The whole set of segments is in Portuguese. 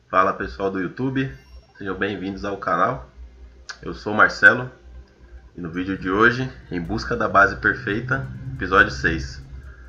Fala pessoal do YouTube, sejam bem-vindos ao canal. Eu sou o Marcelo e no vídeo de hoje, Em Busca da Base Perfeita, episódio 6.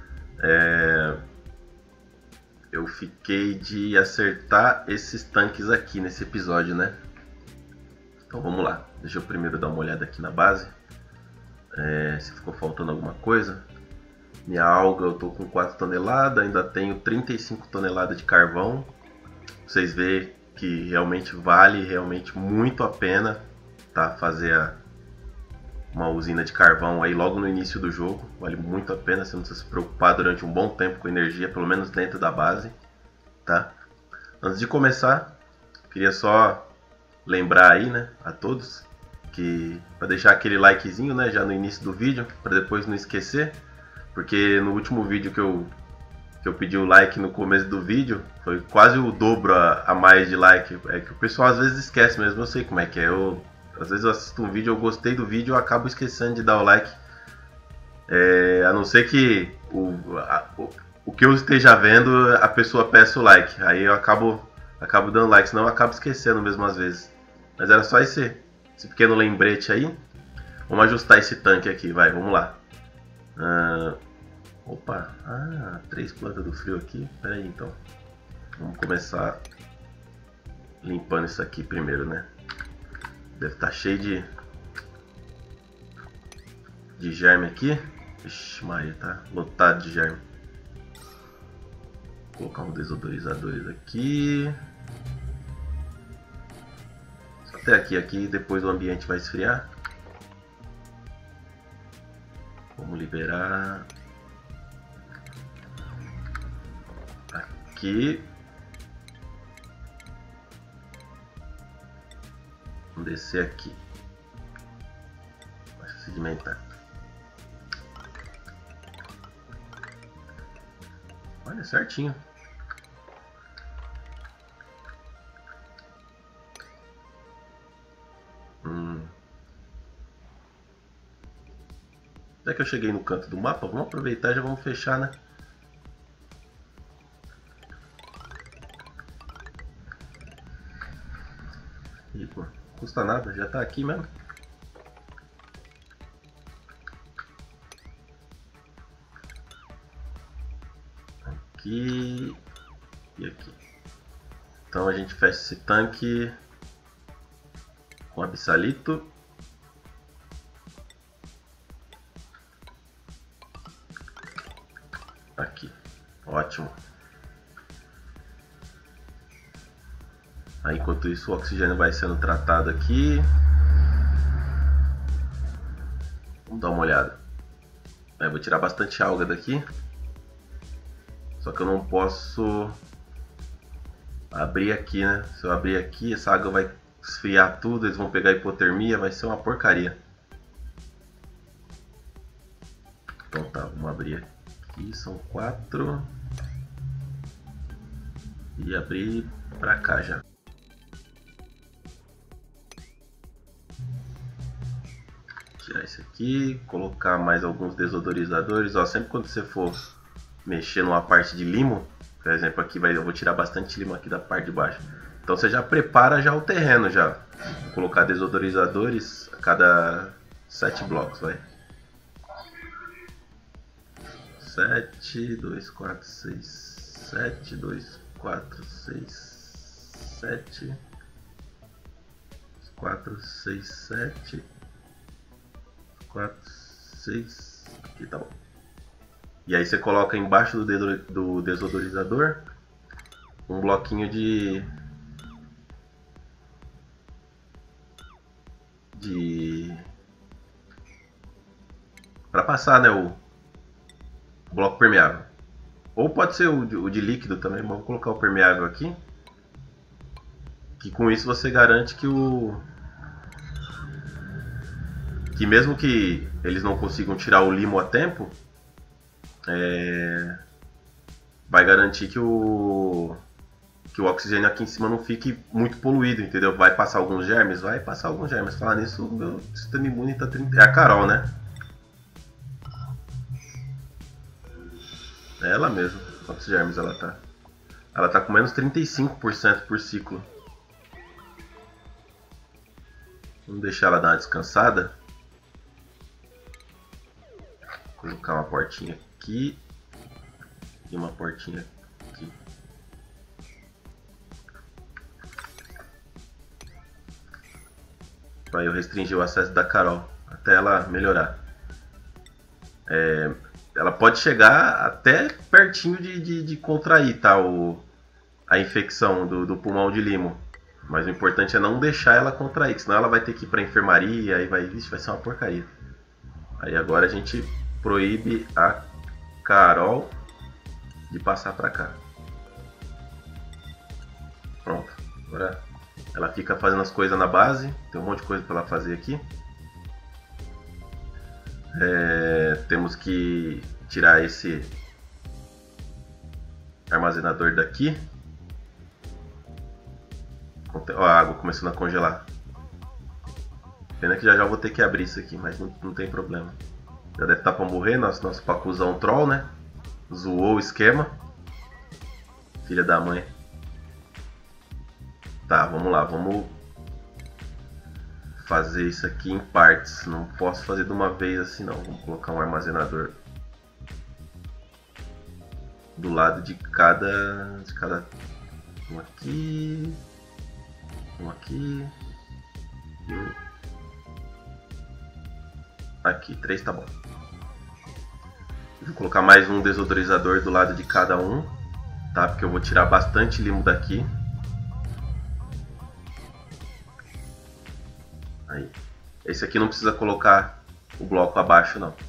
Eu fiquei de acertar esses tanques aqui nesse episódio, né? Então vamos lá, deixa eu primeiro dar uma olhada aqui na base, se ficou faltando alguma coisa. Minha alga eu tô com 4 toneladas, ainda tenho 35 toneladas de carvão. Vocês veem que realmente vale muito a pena, tá? Fazer uma usina de carvão aí logo no início do jogo. Vale muito a pena, você não precisa se preocupar durante um bom tempo com energia, pelo menos dentro da base, tá? Antes de começar, queria só lembrar aí, né, a todos, que para deixar aquele likezinho, né, já no início do vídeo, para depois não esquecer, porque no último vídeo que eu pedi o like no começo do vídeo, foi quase o dobro a mais de like. É que o pessoal às vezes esquece mesmo, eu sei como é que é. Às vezes eu assisto um vídeo, eu gostei do vídeo, eu acabo esquecendo de dar o like. A não ser que o que eu esteja vendo, a pessoa peça o like. Aí eu acabo dando like, senão eu acabo esquecendo mesmo às vezes. Mas era só esse pequeno lembrete aí. Vamos ajustar esse tanque aqui, vai, vamos lá. Opa, 3 plantas do frio aqui. Pera aí então. Vamos começar limpando isso aqui primeiro, né? Deve estar cheio de germe aqui. Ixi, Maria, tá lotado de germe. Vou colocar um desodorizadores aqui. Só até aqui, depois o ambiente vai esfriar. Vamos liberar aqui. Vamos descer aqui. Vai sedimentar. Olha, certinho. Já que eu cheguei no canto do mapa, vamos aproveitar e já vamos fechar, né? E, pô, custa nada, já tá aqui mesmo. Aqui e aqui. Então a gente fecha esse tanque com abissalito. Aqui, ótimo. Aí, enquanto isso, o oxigênio vai sendo tratado aqui. Vamos dar uma olhada. Eu vou tirar bastante alga daqui. Só que eu não posso abrir aqui, né? Se eu abrir aqui, essa água vai esfriar tudo, eles vão pegar hipotermia, vai ser uma porcaria. Então tá, vamos abrir aqui, são 4. E abrir pra cá já. Tirar esse aqui, colocar mais alguns desodorizadores. Ó, sempre quando você for mexer numa parte de limo, por exemplo, aqui eu vou tirar bastante limo aqui da parte de baixo. Então você já prepara já o terreno já. Vou colocar desodorizadores a cada 7 blocos, vai. 7, 2, 4, 6, 7, 2, 4, 6, 7, 4, 6, 7, 4, 6, aqui tá bom. E aí você coloca embaixo do desodorizador um bloquinho para passar, né, o bloco permeável. Ou pode ser o de líquido também, mas vou colocar o permeável aqui. Que com isso você garante que mesmo que eles não consigam tirar o limo a tempo, vai garantir que o oxigênio aqui em cima não fique muito poluído, entendeu? Vai passar alguns germes? Vai passar alguns germes. Falar nisso, o meu sistema imune tá 30... É a Carol, né? É ela mesmo. Quantos germes ela tá? Ela tá com menos 35% por ciclo. Vamos deixar ela dar uma descansada. Vou colocar uma portinha aqui. E uma portinha aqui. Para eu restringir o acesso da Carol até ela melhorar. Ela pode chegar até pertinho de contrair, tá, a infecção do pulmão de limo. Mas o importante é não deixar ela contrair, senão ela vai ter que ir para a enfermaria, aí vai ser uma porcaria. Aí agora a gente proíbe a Carol de passar para cá. Pronto. Agora ela fica fazendo as coisas na base, tem um monte de coisa para ela fazer aqui. Temos que tirar esse armazenador daqui. Ó, a água começando a congelar. Pena que já vou ter que abrir isso aqui, mas não tem problema. Já deve estar para morrer, nosso pacuzão troll, né? Zoou o esquema. Filha da mãe. Tá, vamos lá, vamos fazer isso aqui em partes. Não posso fazer de uma vez assim não. Vamos colocar um armazenador do lado de cada um aqui, um aqui e um aqui. 3 tá bom. Vou colocar mais um desodorizador do lado de cada um, tá? Porque eu vou tirar bastante limo daqui. Aí. Esse aqui não precisa colocar o bloco abaixo, não.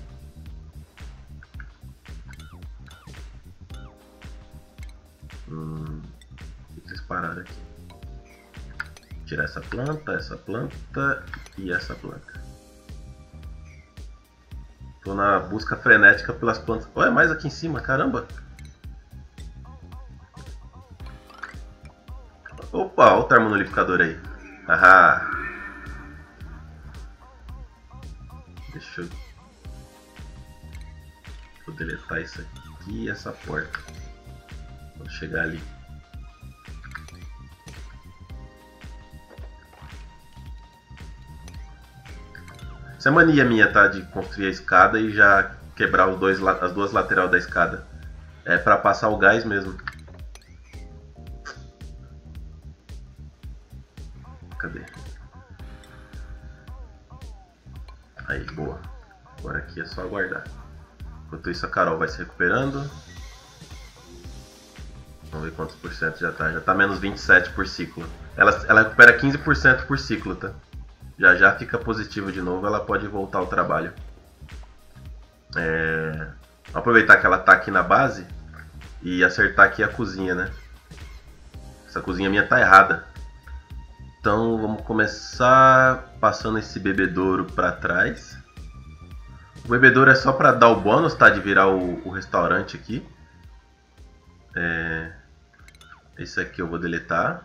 O que eles pararam aqui? Tirar essa planta e essa planta. Tô na busca frenética pelas plantas. Olha, mais aqui em cima, caramba! Opa, olha o termonolificador aí. Ahá! Deixa eu... Vou deletar isso aqui e essa porta. Vou chegar ali. Isso é mania minha, tá? De construir a escada e já quebrar as duas laterais da escada. É pra passar o gás mesmo. Cadê? Aí, boa. Agora aqui é só aguardar. Enquanto isso a Carol vai se recuperando. Vamos ver quantos por cento já tá. Já tá menos 27 por ciclo. Ela recupera 15% por ciclo, tá? Já fica positivo de novo, ela pode voltar ao trabalho. Vou aproveitar que ela tá aqui na base e acertar aqui a cozinha, né? Essa cozinha minha tá errada. Então vamos começar passando esse bebedouro para trás. O bebedouro é só para dar o bônus, tá? De virar o restaurante aqui. Esse aqui eu vou deletar.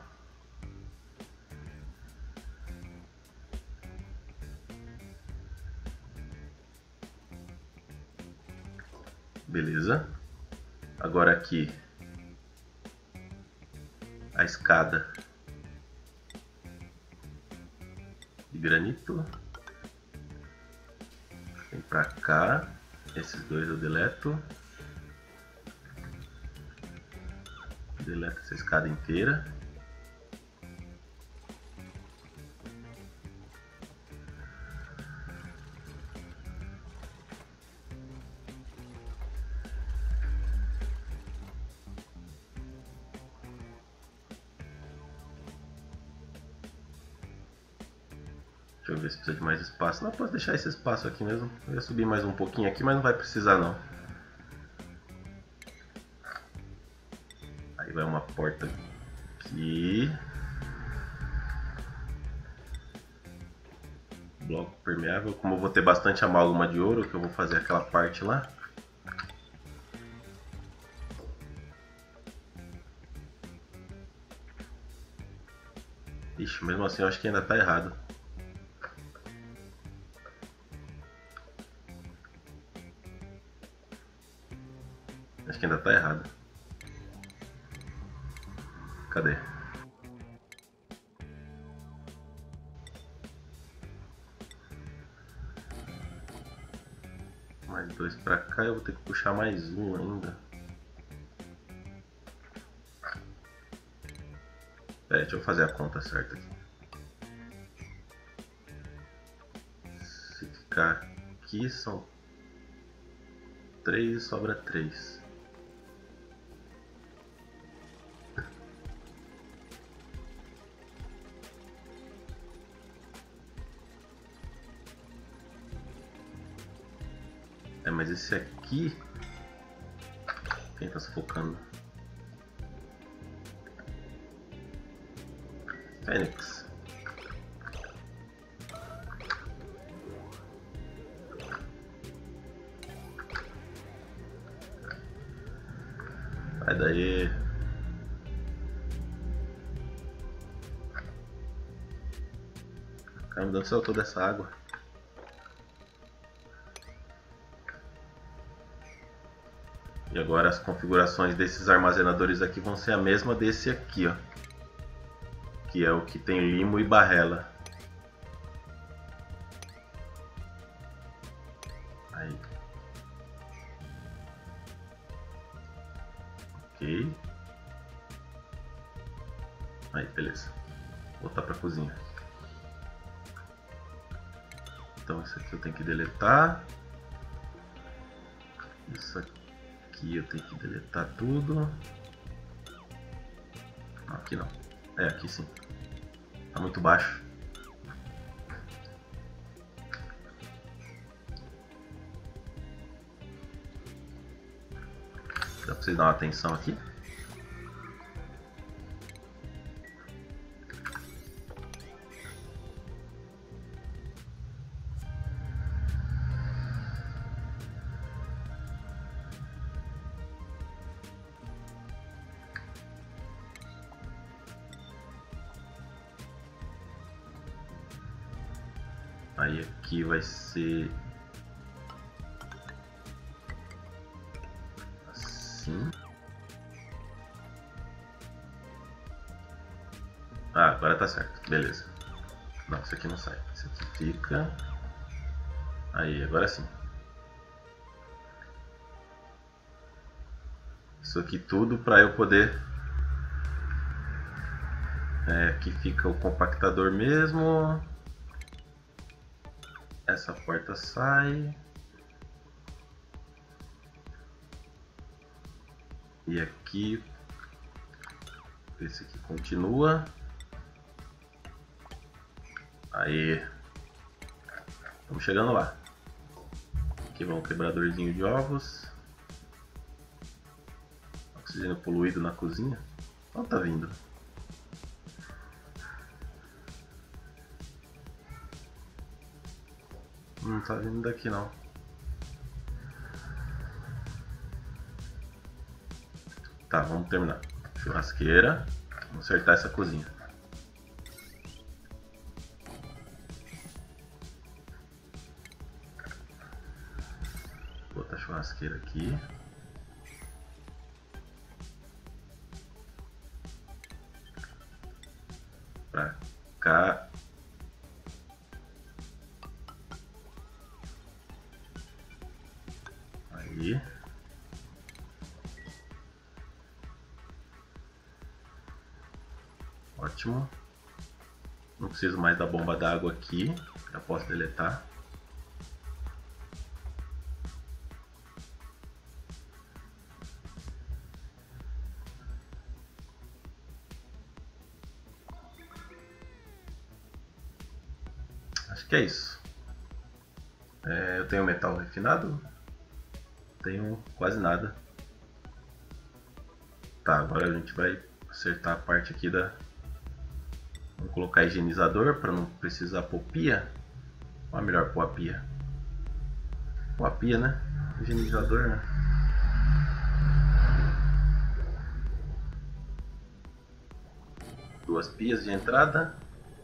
Beleza. Agora aqui a escada de granito. Vem pra cá. Esses dois eu deleto. Deleto essa escada inteira. Deixa eu ver se precisa de mais espaço. Não, posso deixar esse espaço aqui mesmo. Eu ia subir mais um pouquinho aqui, mas não vai precisar não. Aí vai uma porta aqui. Bloco permeável. Como eu vou ter bastante amálgama de ouro, que eu vou fazer aquela parte lá. Ixi, mesmo assim eu acho que ainda tá errado. Acho que ainda tá errado. Cadê? Mais 2 pra cá, eu vou ter que puxar mais um ainda. Deixa eu fazer a conta certa aqui. Se ficar aqui são 3 e sobra 3. Mas esse aqui... Quem tá sufocando? Fênix. Sai daí. Caramba, de onde saiu toda essa água? E agora as configurações desses armazenadores aqui vão ser a mesma desse aqui, ó. Que é o que tem limo e barrela. Aí. Ok. Aí, beleza. Vou voltar para a cozinha. Então isso aqui eu tenho que deletar. Isso aqui eu tenho que deletar tudo. Aqui não. É, aqui sim. Tá muito baixo. Dá pra vocês dar uma atenção aqui? Aí aqui vai ser assim. Ah, agora tá certo, beleza. Não, isso aqui não sai. Isso aqui fica. Aí, agora sim. Isso aqui tudo para eu poder. Aqui fica o compactador mesmo. Essa porta sai. E aqui. Esse aqui continua. Aí. Estamos chegando lá. Aqui vai um quebradorzinho de ovos. Oxigênio poluído na cozinha. Não tá vindo. Não tá vindo daqui não. Tá, vamos terminar. Churrasqueira. Vamos acertar essa cozinha. Vou botar a churrasqueira aqui. Pra cá. Aí. Ótimo. Não preciso mais da bomba d'água aqui. Já posso deletar. Acho que é isso. Eu tenho metal refinado? Tenho quase nada. Tá, agora a gente vai acertar a parte aqui da... Vamos colocar higienizador para não precisar pôr pia. Ou é melhor pôr a pia? Pôr a pia, né? Higienizador, né? Duas pias de entrada.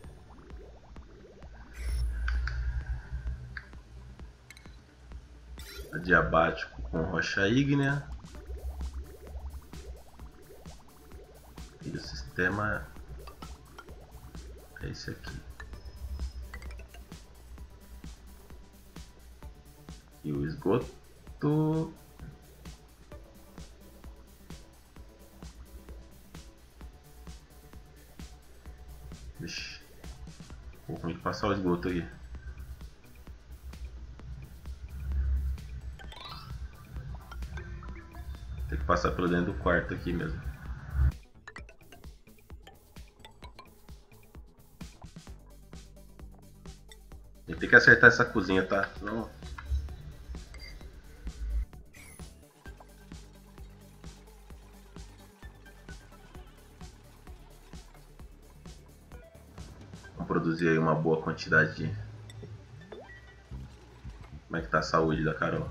Adiabático com rocha ígnea. E o sistema sistema é esse aqui. E o esgoto... Vixe, vou ter que passar o esgoto aí. Tem que passar pelo dentro do quarto aqui mesmo. E tem que acertar essa cozinha, tá? Senão... Vamos produzir aí uma boa quantidade de... Como é que tá a saúde da Carol?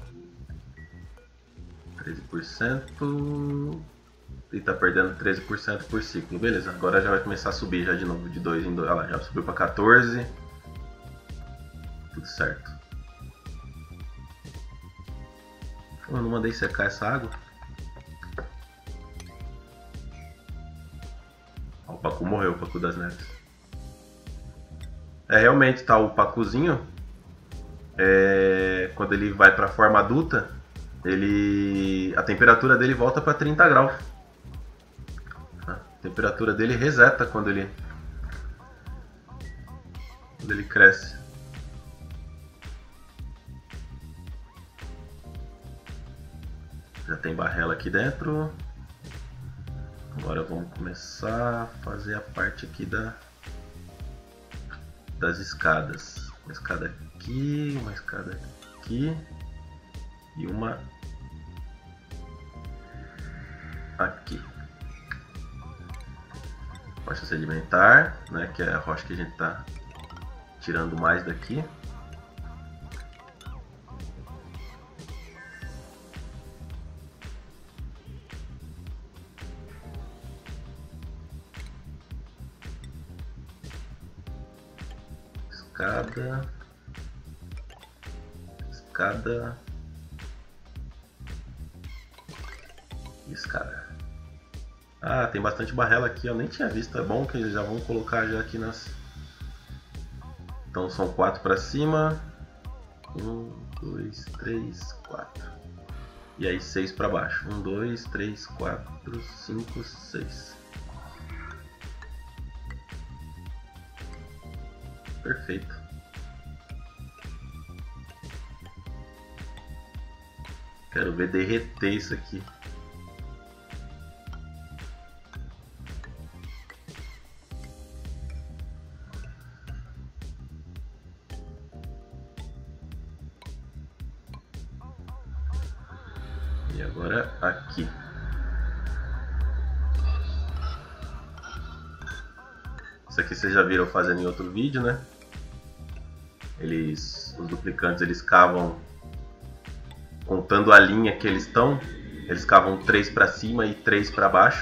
13%. E tá perdendo 13% por ciclo. Beleza, agora já vai começar a subir já de novo, de 2 em 2. Olha lá, já subiu para 14. Tudo certo. Eu não mandei secar essa água. Ó, o Pacu morreu, o Pacu das Neves. É, realmente tá o Pacuzinho. Quando ele vai para a forma adulta, a temperatura dele volta para 30 graus. A temperatura dele reseta quando ele cresce. Já tem barrela aqui dentro. Agora vamos começar a fazer a parte aqui das escadas. Uma escada aqui, uma escada aqui e uma aqui. Rocha sedimentar, né, que é a rocha que a gente está tirando mais daqui. Escada, escada, escada. Ah, tem bastante barrela aqui, eu nem tinha visto. É bom que eles já vão colocar já aqui nas... Então são 4 para cima. 1, 2, 3, 4. E aí 6 para baixo. 1, 2, 3, 4, 5, 6. Perfeito. Quero ver derreter isso aqui. E agora aqui. Isso aqui vocês já viram fazendo em outro vídeo, né? Os duplicantes, eles cavam, contando a linha que eles estão, eles cavam 3 para cima e 3 para baixo.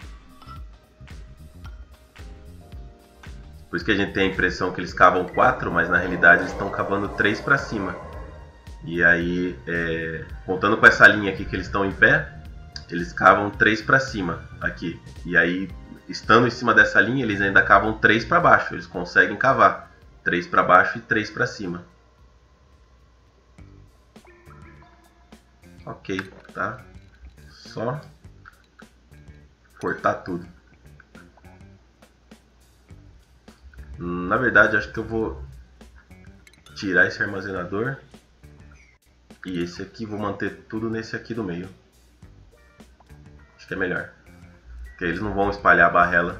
Por isso que a gente tem a impressão que eles cavam 4, mas na realidade eles estão cavando 3 para cima. E aí, contando com essa linha aqui que eles estão em pé, eles cavam 3 para cima aqui. E aí, estando em cima dessa linha, eles ainda cavam 3 para baixo. Eles conseguem cavar 3 para baixo e 3 para cima. Ok, tá? Só cortar tudo. Na verdade, acho que eu vou tirar esse armazenador. E esse aqui, vou manter tudo nesse aqui do meio. Acho que é melhor. Porque eles não vão espalhar a barrela.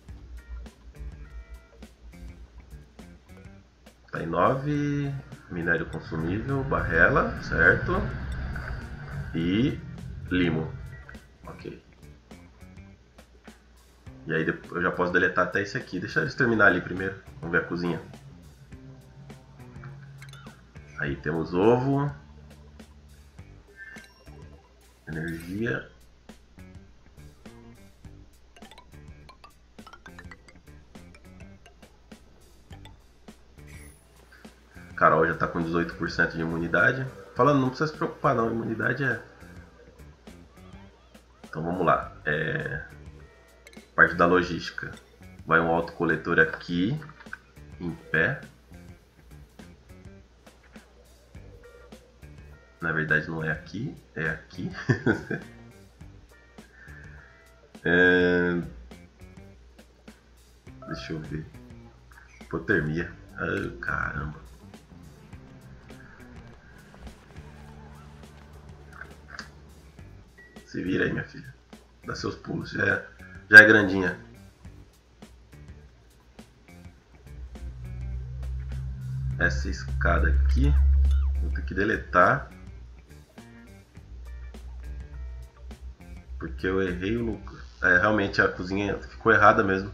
Tá em 9. Minério consumível, barrela, certo? E limo. Ok. E aí eu já posso deletar até esse aqui. Deixa eles terminar ali primeiro. Vamos ver a cozinha. Aí temos ovo. Energia. Carol já está com 18% de imunidade. Falando, não precisa se preocupar não, a imunidade é... Então vamos lá. parte da logística. Vai um autocoletor aqui, em pé. Na verdade não é aqui, é aqui. Deixa eu ver. Hipotermia. Ah, caramba. Se vira aí, minha filha. Dá seus pulos. Já é grandinha. Essa escada aqui. Vou ter que deletar. Porque eu errei o lugar. Realmente a cozinha ficou errada mesmo.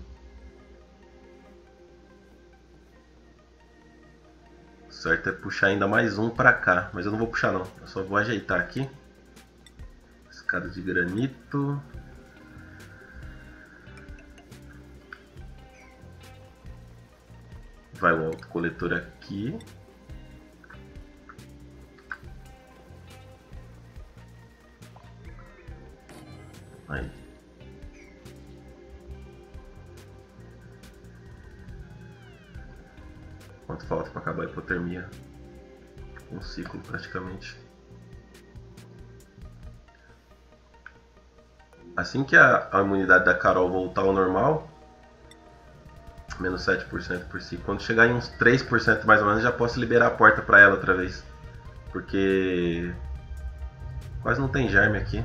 O certo é puxar ainda mais um pra cá. Mas eu não vou puxar não. Eu só vou ajeitar aqui. Escada de granito. Vai o autocoletor aqui. Aí. Quanto falta para acabar a hipotermia? Um ciclo praticamente. Assim que a imunidade da Carol voltar ao normal, menos 7% por si, quando chegar em uns 3% mais ou menos, já posso liberar a porta para ela outra vez. Porque quase não tem germe aqui.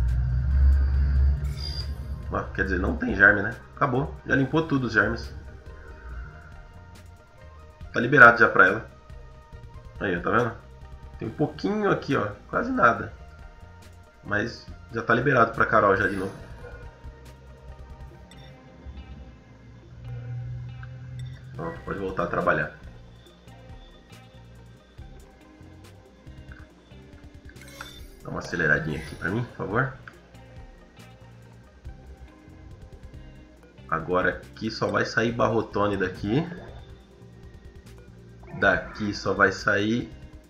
Quer dizer, não tem germe, né? Acabou, já limpou tudo os germes. Tá liberado já pra ela. Aí, ó, tá vendo? Tem um pouquinho aqui, ó, quase nada. Mas já tá liberado pra Carol já de novo. Ó, pode voltar a trabalhar. Dá uma aceleradinha aqui pra mim, por favor. Agora aqui só vai sair barrotone daqui. Daqui só vai sair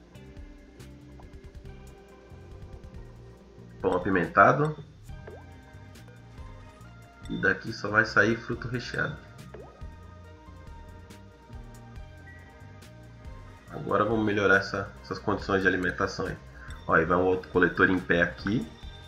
pão apimentado. E daqui só vai sair fruto recheado. Agora vamos melhorar essas condições de alimentação aí. Ó, aí vai um outro coletor em pé aqui.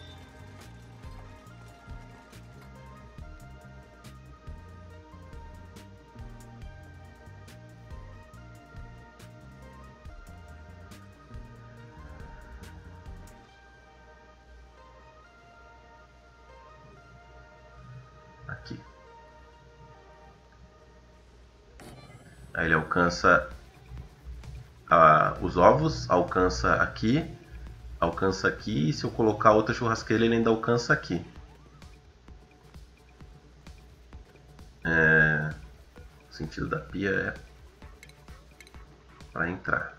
Aqui. Aí ele alcança os ovos, alcança aqui, e se eu colocar outra churrasqueira ele ainda alcança aqui. O sentido da pia é para entrar.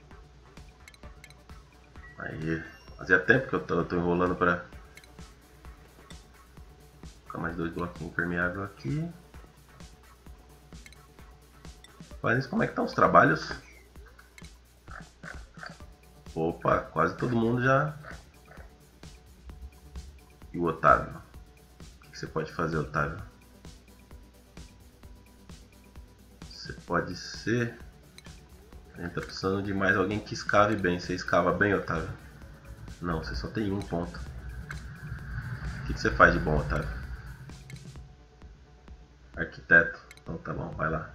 Aí, fazia tempo que eu tô enrolando para colocar mais 2 bloquinhos impermeável aqui. Mas como é que estão os trabalhos? Opa, quase todo mundo já. E o Otávio? O que você pode fazer, Otávio? Você pode ser... A gente tá precisando de mais alguém que escave bem. Você escava bem, Otávio? Não, você só tem um ponto. O que você faz de bom, Otávio? Arquiteto? Então tá bom, vai lá.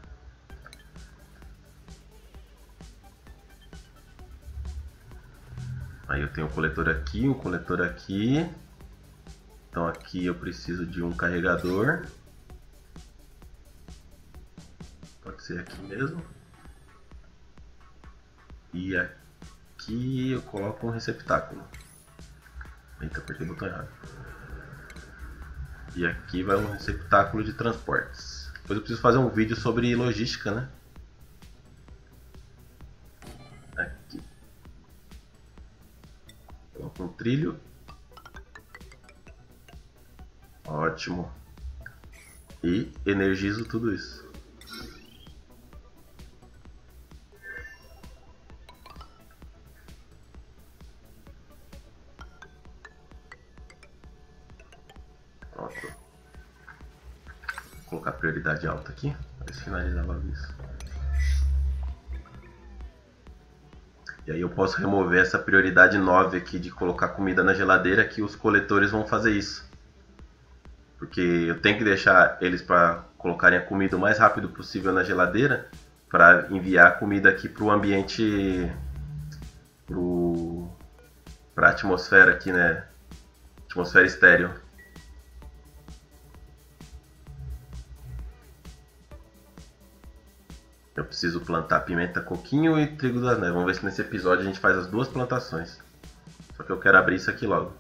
Aí eu tenho um coletor aqui, um coletor aqui. Então aqui eu preciso de um carregador. Pode ser aqui mesmo. E aqui eu coloco um receptáculo. Eita, apertei o botão errado. E aqui vai um receptáculo de transportes. Depois eu preciso fazer um vídeo sobre logística, né? Aqui. Coloco um trilho. Ótimo. E energizo tudo isso. Pronto. colocar prioridade alta aqui. Vai finalizar logo isso. E aí eu posso remover essa prioridade 9 aqui de colocar comida na geladeira, que os coletores vão fazer isso. Porque eu tenho que deixar eles para colocarem a comida o mais rápido possível na geladeira, para enviar a comida aqui para o ambiente, para a atmosfera aqui, né? Atmosfera estéreo. Eu preciso plantar pimenta coquinho e trigo das neves. Vamos ver se nesse episódio a gente faz as duas plantações. Só que eu quero abrir isso aqui logo.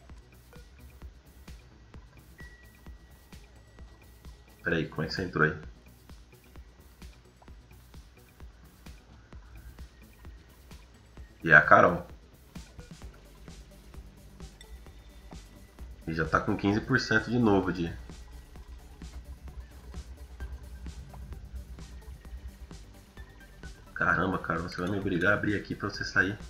Pera aí, como é que você entrou aí? E é a Carol. E já tá com 15% de novo de... Caramba, cara, você vai me obrigar a abrir aqui pra você sair.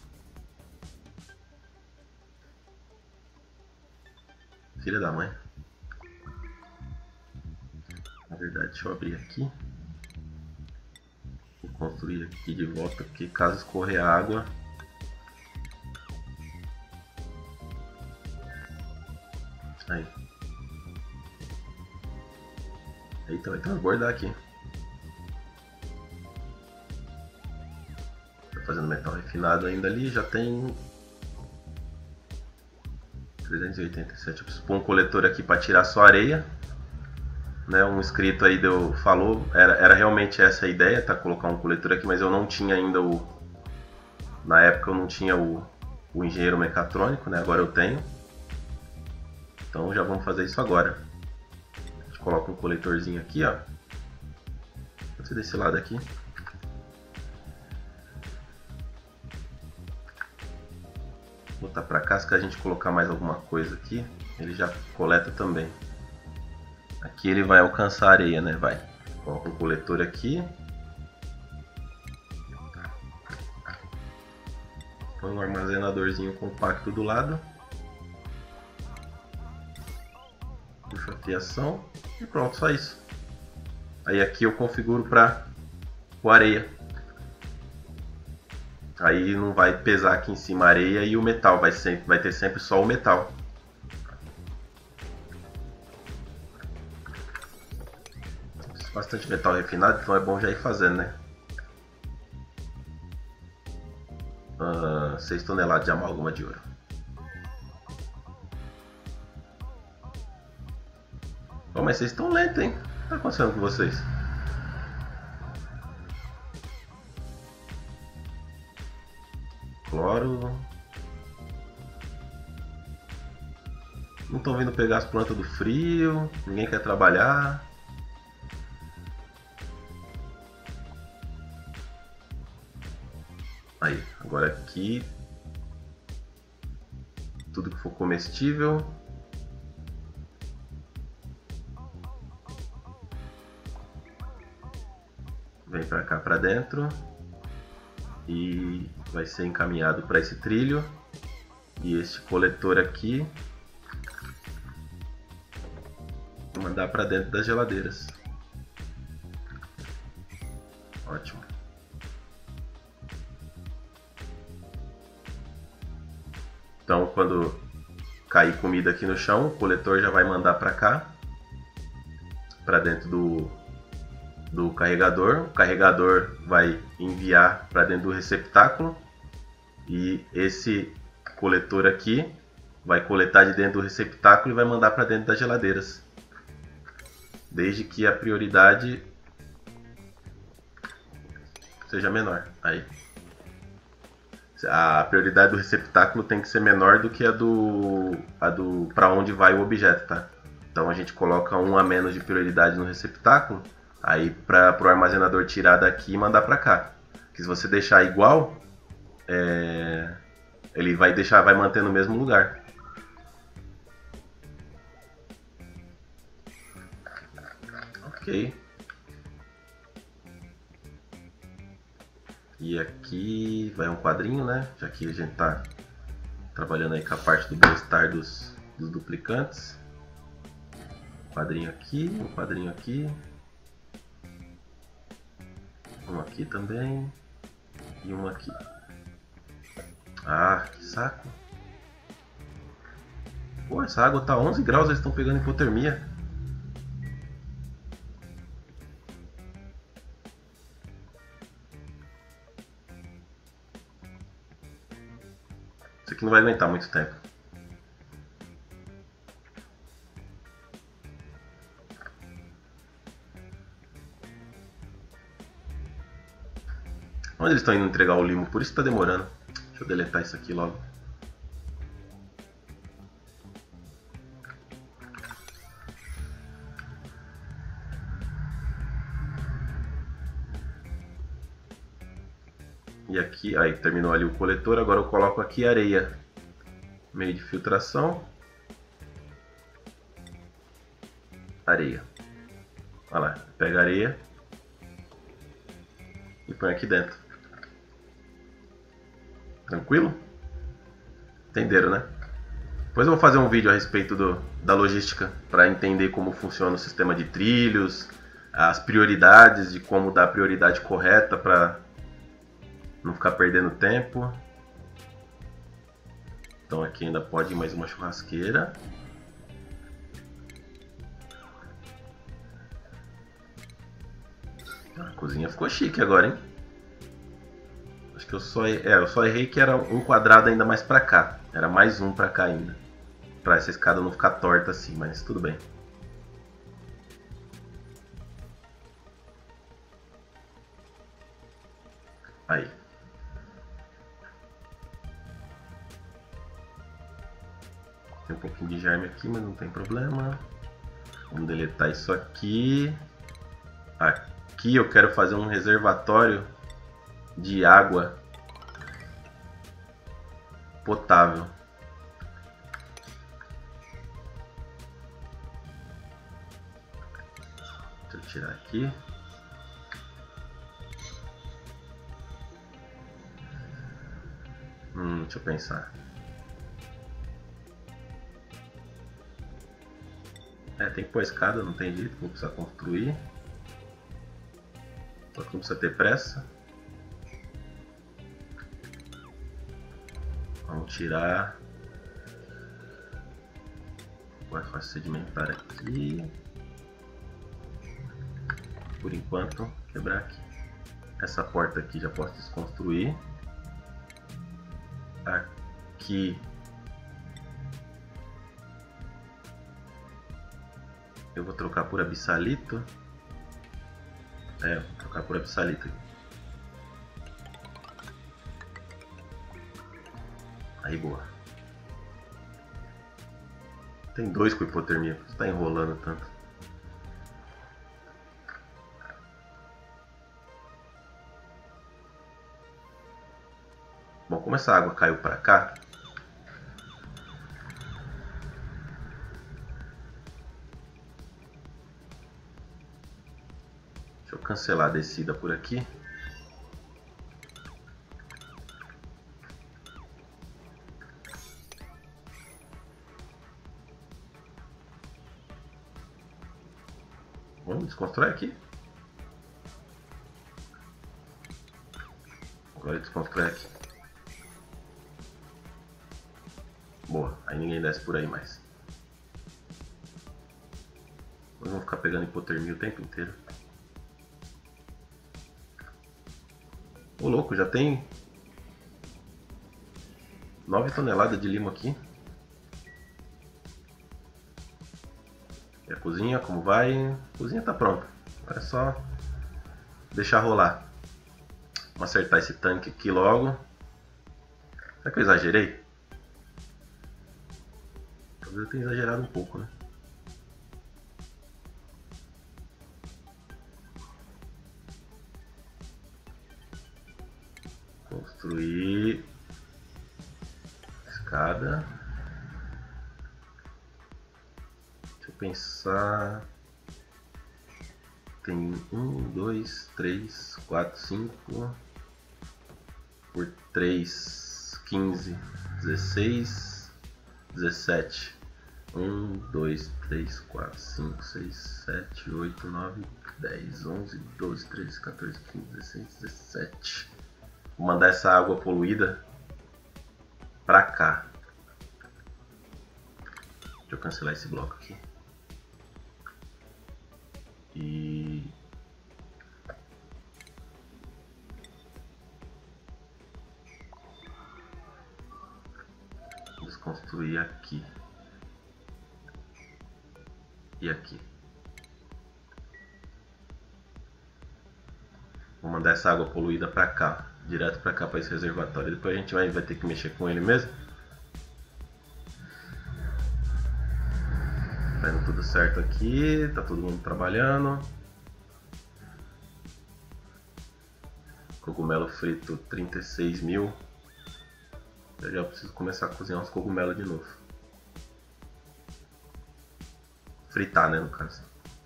Filha da mãe. Na verdade, deixa eu abrir aqui. Vou construir aqui de volta, porque caso escorrer a água... Aí. Eita, vai transbordar aqui. Fazendo metal refinado ainda ali, já tem 387. Eu preciso pôr um coletor aqui para tirar só areia, né? Um inscrito aí falou, era realmente essa a ideia, tá? Colocar um coletor aqui, mas eu não tinha ainda na época eu não tinha o engenheiro mecatrônico, né? Agora eu tenho. Então já vamos fazer isso agora. A gente coloca um coletorzinho aqui, ó. Pode ser desse lado aqui. Botar pra cá, se a gente colocar mais alguma coisa aqui, ele já coleta também. Aqui ele vai alcançar a areia, né? Vai. Coloca um coletor aqui. Põe um armazenadorzinho compacto do lado. Puxa a fiação e pronto, só isso. Aí aqui eu configuro para o areia. Aí não vai pesar aqui em cima a areia e o metal, vai ter sempre só o metal. Bastante metal refinado, então é bom já ir fazendo, né? 6 toneladas de amálgama de ouro. Oh, mas vocês estão lentos, hein? O que tá acontecendo com vocês? Cloro. Não estão vindo pegar as plantas do frio. Ninguém quer trabalhar. Aí, agora aqui. Tudo que for comestível. Vem pra cá pra dentro. E vai ser encaminhado para esse trilho. E este coletor aqui vou mandar para dentro das geladeiras. Ótimo. Então quando cair comida aqui no chão, o coletor já vai mandar para cá, para dentro do carregador. O carregador vai enviar para dentro do receptáculo e esse coletor aqui vai coletar de dentro do receptáculo e vai mandar para dentro das geladeiras, desde que a prioridade seja menor. Aí a prioridade do receptáculo tem que ser menor do que a do para onde vai o objeto, tá? Então a gente coloca um a menos de prioridade no receptáculo. Aí para o armazenador tirar daqui e mandar para cá. Que se você deixar igual, ele vai manter no mesmo lugar. Ok. E aqui vai um quadrinho, né? Já que a gente tá trabalhando aí com a parte do bem-estar dos duplicantes. quadrinho aqui, um quadrinho aqui. Um aqui também. E um aqui. Ah, que saco. Pô, essa água tá 11 graus, eles estão pegando hipotermia. Isso aqui não vai aguentar muito tempo. Onde eles estão indo entregar o limo? Por isso que tá demorando. Deixa eu deletar isso aqui logo. E aqui, aí terminou ali o coletor, agora eu coloco aqui areia. Meio de filtração. Areia. Olha lá, pega a areia e põe aqui dentro. Tranquilo? Entenderam, né? Depois eu vou fazer um vídeo a respeito da logística para entender como funciona o sistema de trilhos, as prioridades, de como dar a prioridade correta para não ficar perdendo tempo. Então aqui ainda pode ir mais uma churrasqueira. A cozinha ficou chique agora, hein? Acho que eu só errei que era um quadrado ainda mais pra cá. Era mais um pra cá ainda. Pra essa escada não ficar torta assim, mas tudo bem. Aí. Tem um pouquinho de germe aqui, mas não tem problema. Vamos deletar isso aqui. Aqui eu quero fazer um reservatório de água potável. Deixa eu tirar aqui. Deixa eu pensar. Tem que pôr a escada, não tem jeito, vou precisar construir. Só que não precisa ter pressa. Vamos tirar o ar sedimentar aqui. Por enquanto, quebrar aqui. Essa porta aqui já posso desconstruir. Aqui eu vou trocar por abissalito. Vou trocar por abissalito. Aí, boa. Tem dois com hipotermia, você está enrolando tanto. Bom, como essa água caiu para cá, deixa eu cancelar a descida por aqui. Vamos desconstruir aqui. Agora desconstrói aqui. Boa, aí ninguém desce por aí mais. Nós vamos ficar pegando hipotermia o tempo inteiro. Ô louco, já tem 9 toneladas de limo aqui. E a cozinha, como vai? A cozinha tá pronta. Agora é só deixar rolar. Vamos acertar esse tanque aqui logo. Será que eu exagerei? Talvez eu tenha exagerado um pouco, né? Construir escada. Deixa eu pensar. Tem 1, 2, 3, 4, 5 por 3, 15, 16, 17. 1, 2, 3, 4, 5, 6, 7, 8, 9, 10, 11, 12, 13, 14, 15, 16, 17. Vou mandar essa água poluída pra cá. Deixa eu cancelar esse bloco aqui. E... desconstruir aqui. E aqui. Vou mandar essa água poluída pra cá. Direto pra cá, pra esse reservatório. Depois a gente vai ter que mexer com ele mesmo. Tá indo tudo certo aqui. Tá todo mundo trabalhando. Cogumelo frito 36 mil. Eu já preciso começar a cozinhar os cogumelos de novo. Fritar, né, no caso.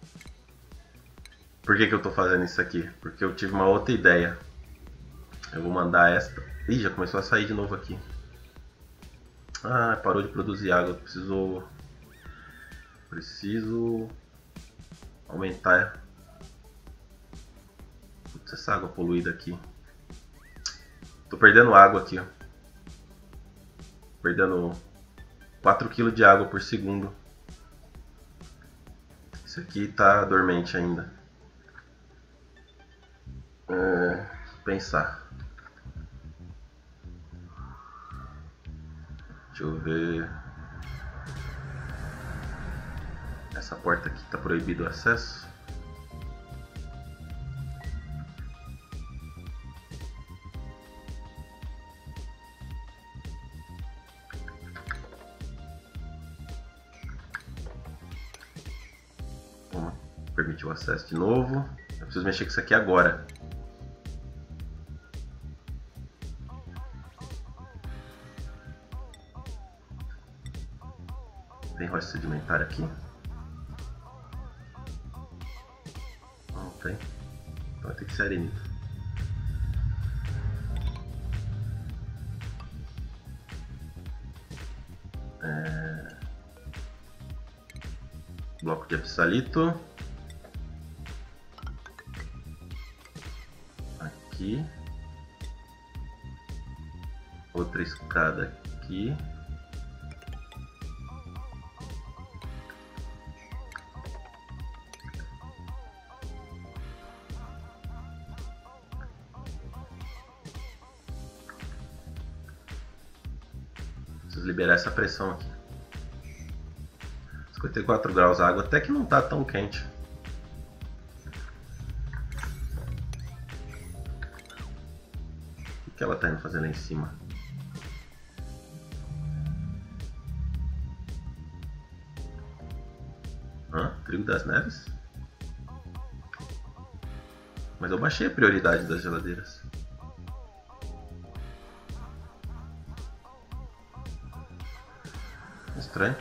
Por que eu tô fazendo isso aqui? Porque eu tive uma outra ideia. Eu vou mandar esta... Ih, já começou a sair de novo aqui. Ah, parou de produzir água. Preciso aumentar. Putz, essa água poluída aqui. Tô perdendo água aqui, ó. Perdendo 4 kg de água por segundo. Isso aqui tá dormente ainda. Pensar. Deixa eu ver. Essa porta aqui tá proibido o acesso. Vamos permitir o acesso de novo. Eu preciso mexer com isso aqui agora. Tem rocha sedimentária aqui? Não tem. Então vai ter que ser arenita. Bloco de absalito. Aqui. Outra escada aqui. Preciso liberar essa pressão aqui. 54 graus, a água até que não tá tão quente. O que ela tá indo fazer lá em cima? Trigo das neves? Mas eu baixei a prioridade das geladeiras. Estranho.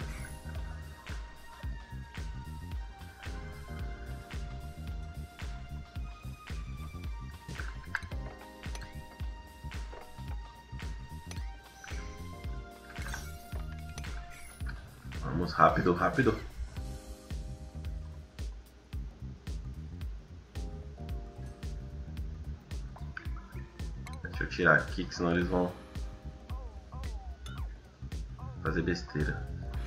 Vamos rápido, rápido. Deixa eu tirar aqui, que senão eles vão fazer besteira.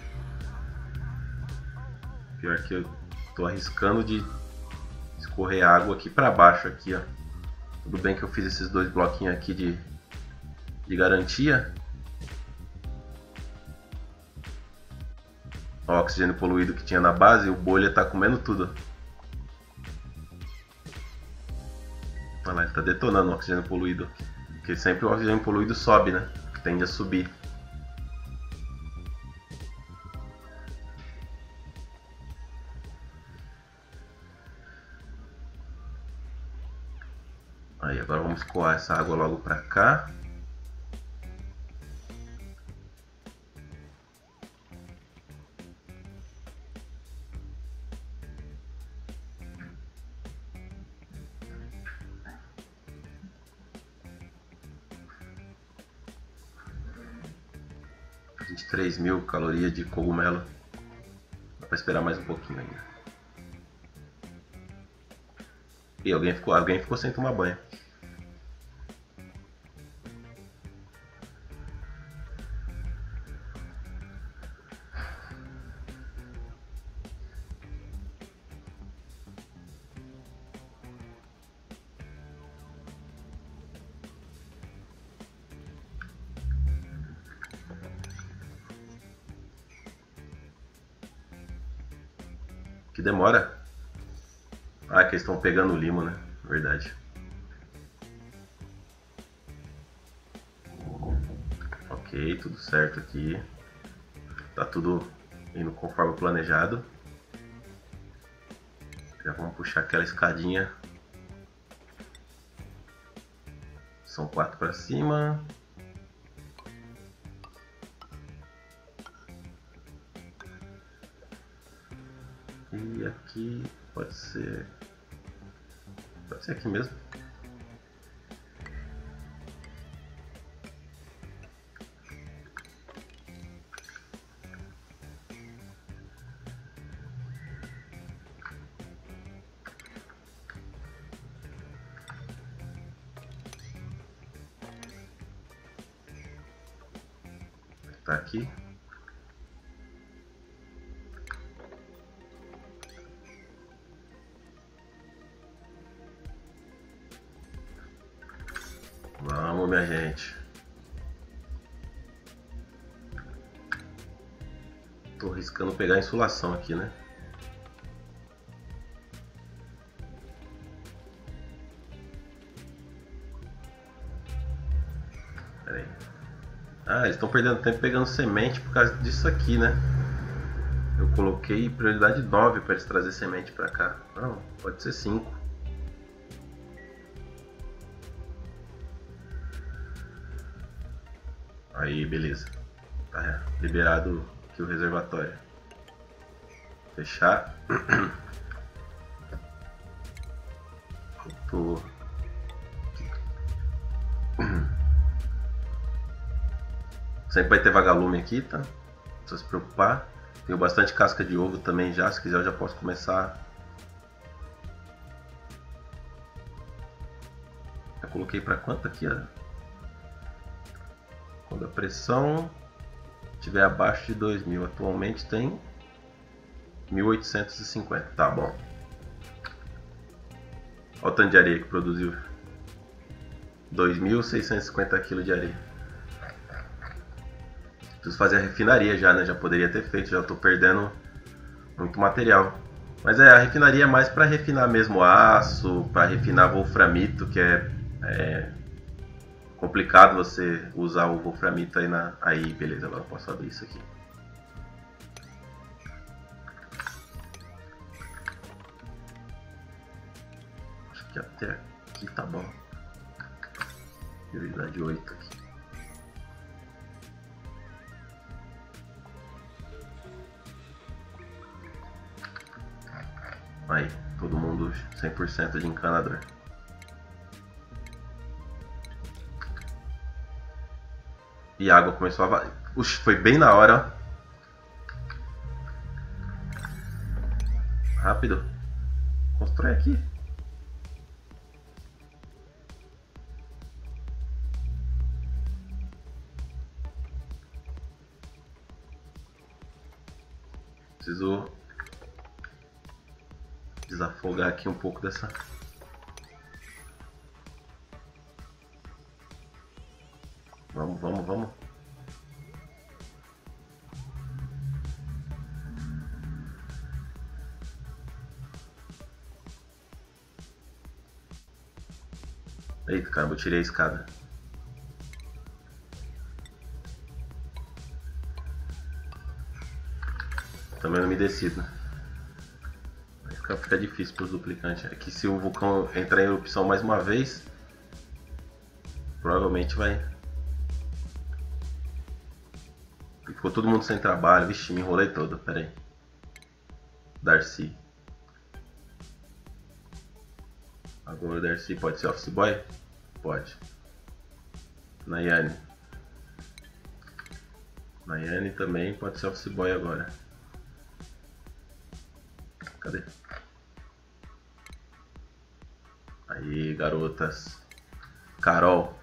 Pior que eu tô arriscando de escorrer água aqui pra baixo aqui, ó. Tudo bem que eu fiz esses dois bloquinhos aqui de garantia. Ó, o oxigênio poluído que tinha na base, o bolha tá comendo tudo. Olha lá, ele tá detonando o oxigênio poluído. Porque sempre o oxigênio poluído sobe, né? Tende a subir. Aí, agora vamos coar essa água logo pra cá. (23.000 calorias de cogumelo. pra esperar mais um pouquinho ainda. E alguém ficou sem tomar banho. Que demora. Ah, que eles estão pegando o limo, né? Verdade. Ok, tudo certo aqui. Tá tudo indo conforme planejado. Já vamos puxar aquela escadinha. São 4 para cima. E aqui pode ser aqui mesmo. Tá aqui. Vamos, minha gente. Tô riscando pegar a insolação aqui, né? Pera aí. Ah, eles estão perdendo tempo pegando semente por causa disso aqui, né? Eu coloquei prioridade 9 para eles trazer semente para cá. Não, pode ser 5. Aí, beleza. Tá liberado aqui o reservatório. Fechar. Tô... Sempre vai ter vagalume aqui, tá? Não precisa se preocupar. Tenho bastante casca de ovo também já. Se quiser eu já posso começar. Eu coloquei pra quanto aqui, ó? Quando a pressão estiver abaixo de 2000. Atualmente tem 1850. Tá bom. Olha o tanto de areia que produziu. 2.650 kg de areia. Preciso fazer a refinaria já, né? Já poderia ter feito, já estou perdendo muito material. Mas a refinaria é mais para refinar mesmo aço, para refinar wolframito, que é complicado você usar o wolframito aí na... Aí, beleza, agora eu posso abrir isso aqui. Acho que até aqui tá bom. Prioridade 8 aqui. Aí, todo mundo 100% de encanador. E a água começou a vazar. Uxe, foi bem na hora, ó. Rápido. Constrói aqui. Preciso desafogar aqui um pouco dessa... Vamos, vamos, vamos. Eita, caramba, eu tirei a escada. Também não me decido. Fica difícil para os duplicantes. É que se o vulcão entrar em erupção mais uma vez, provavelmente vai... Ficou todo mundo sem trabalho. Vixe, me enrolei todo. Pera aí. Darcy. Agora o Darcy pode ser office boy? Pode. Nayane. Nayane também pode ser office boy agora. Aí, garotas. Carol.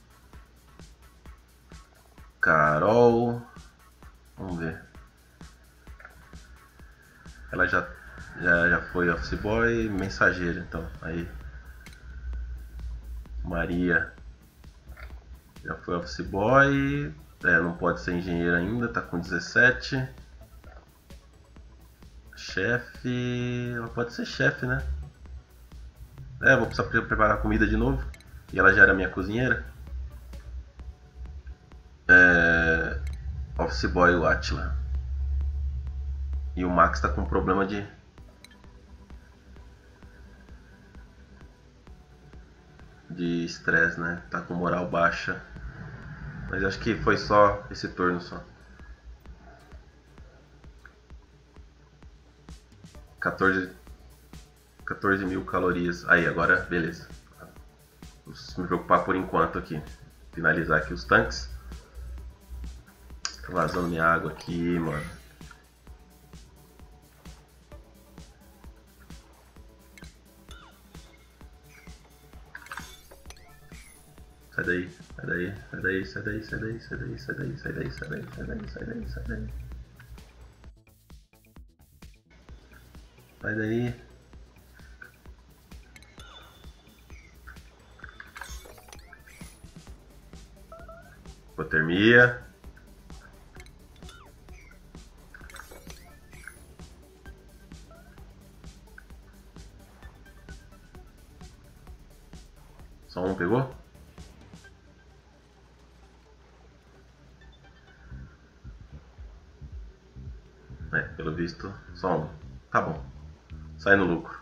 Carol. Vamos ver. Ela já foi office boy, mensageiro, então. Aí. Maria já foi office boy. Não pode ser engenheiro ainda, tá com 17. Chefe. Ela pode ser chefe, né? Vou precisar preparar comida de novo. E ela já era minha cozinheira. Office boy, o Atila. E o Max tá com problema de estresse, né? Tá com moral baixa. Mas acho que foi só esse turno só. 14 mil calorias. Aí, agora, beleza. Vou me preocupar por enquanto aqui. Finalizar aqui os tanques. Tá vazando minha água aqui, mano. Sai daí, sai daí, sai daí, sai daí, sai daí, sai daí, sai daí, sai daí, sai daí, sai daí, sai daí, sai daí. Sai daí. Hipotermia. Só um pegou? Pelo visto, só um. Tá bom. Sai no lucro.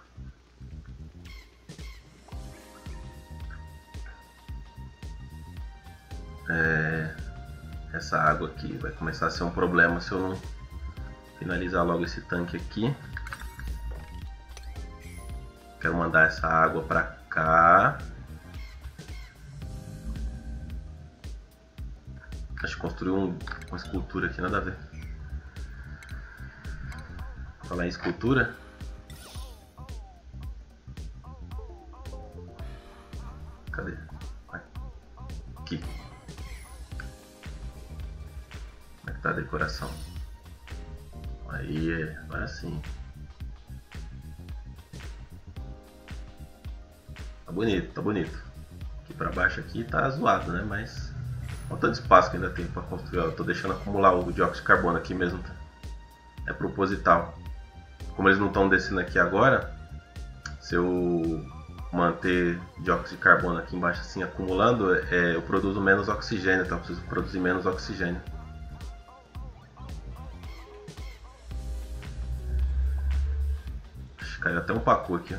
Essa água aqui vai começar a ser um problema se eu não finalizar logo esse tanque aqui. Quero mandar essa água pra cá. Acho que construiu uma escultura aqui, nada a ver. Falar em escultura. Cadê? Aqui. Como é que tá a decoração? Aí, agora sim. Tá bonito, tá bonito. Aqui pra baixo aqui tá zoado, né? Mas olha o tanto de espaço que ainda tem pra construir. Eu tô deixando acumular o dióxido de carbono aqui mesmo. É proposital. Como eles não estão descendo aqui agora, se eu manter dióxido de carbono aqui embaixo assim acumulando, eu produzo menos oxigênio, então eu preciso produzir menos oxigênio. Caiu até um pacu aqui.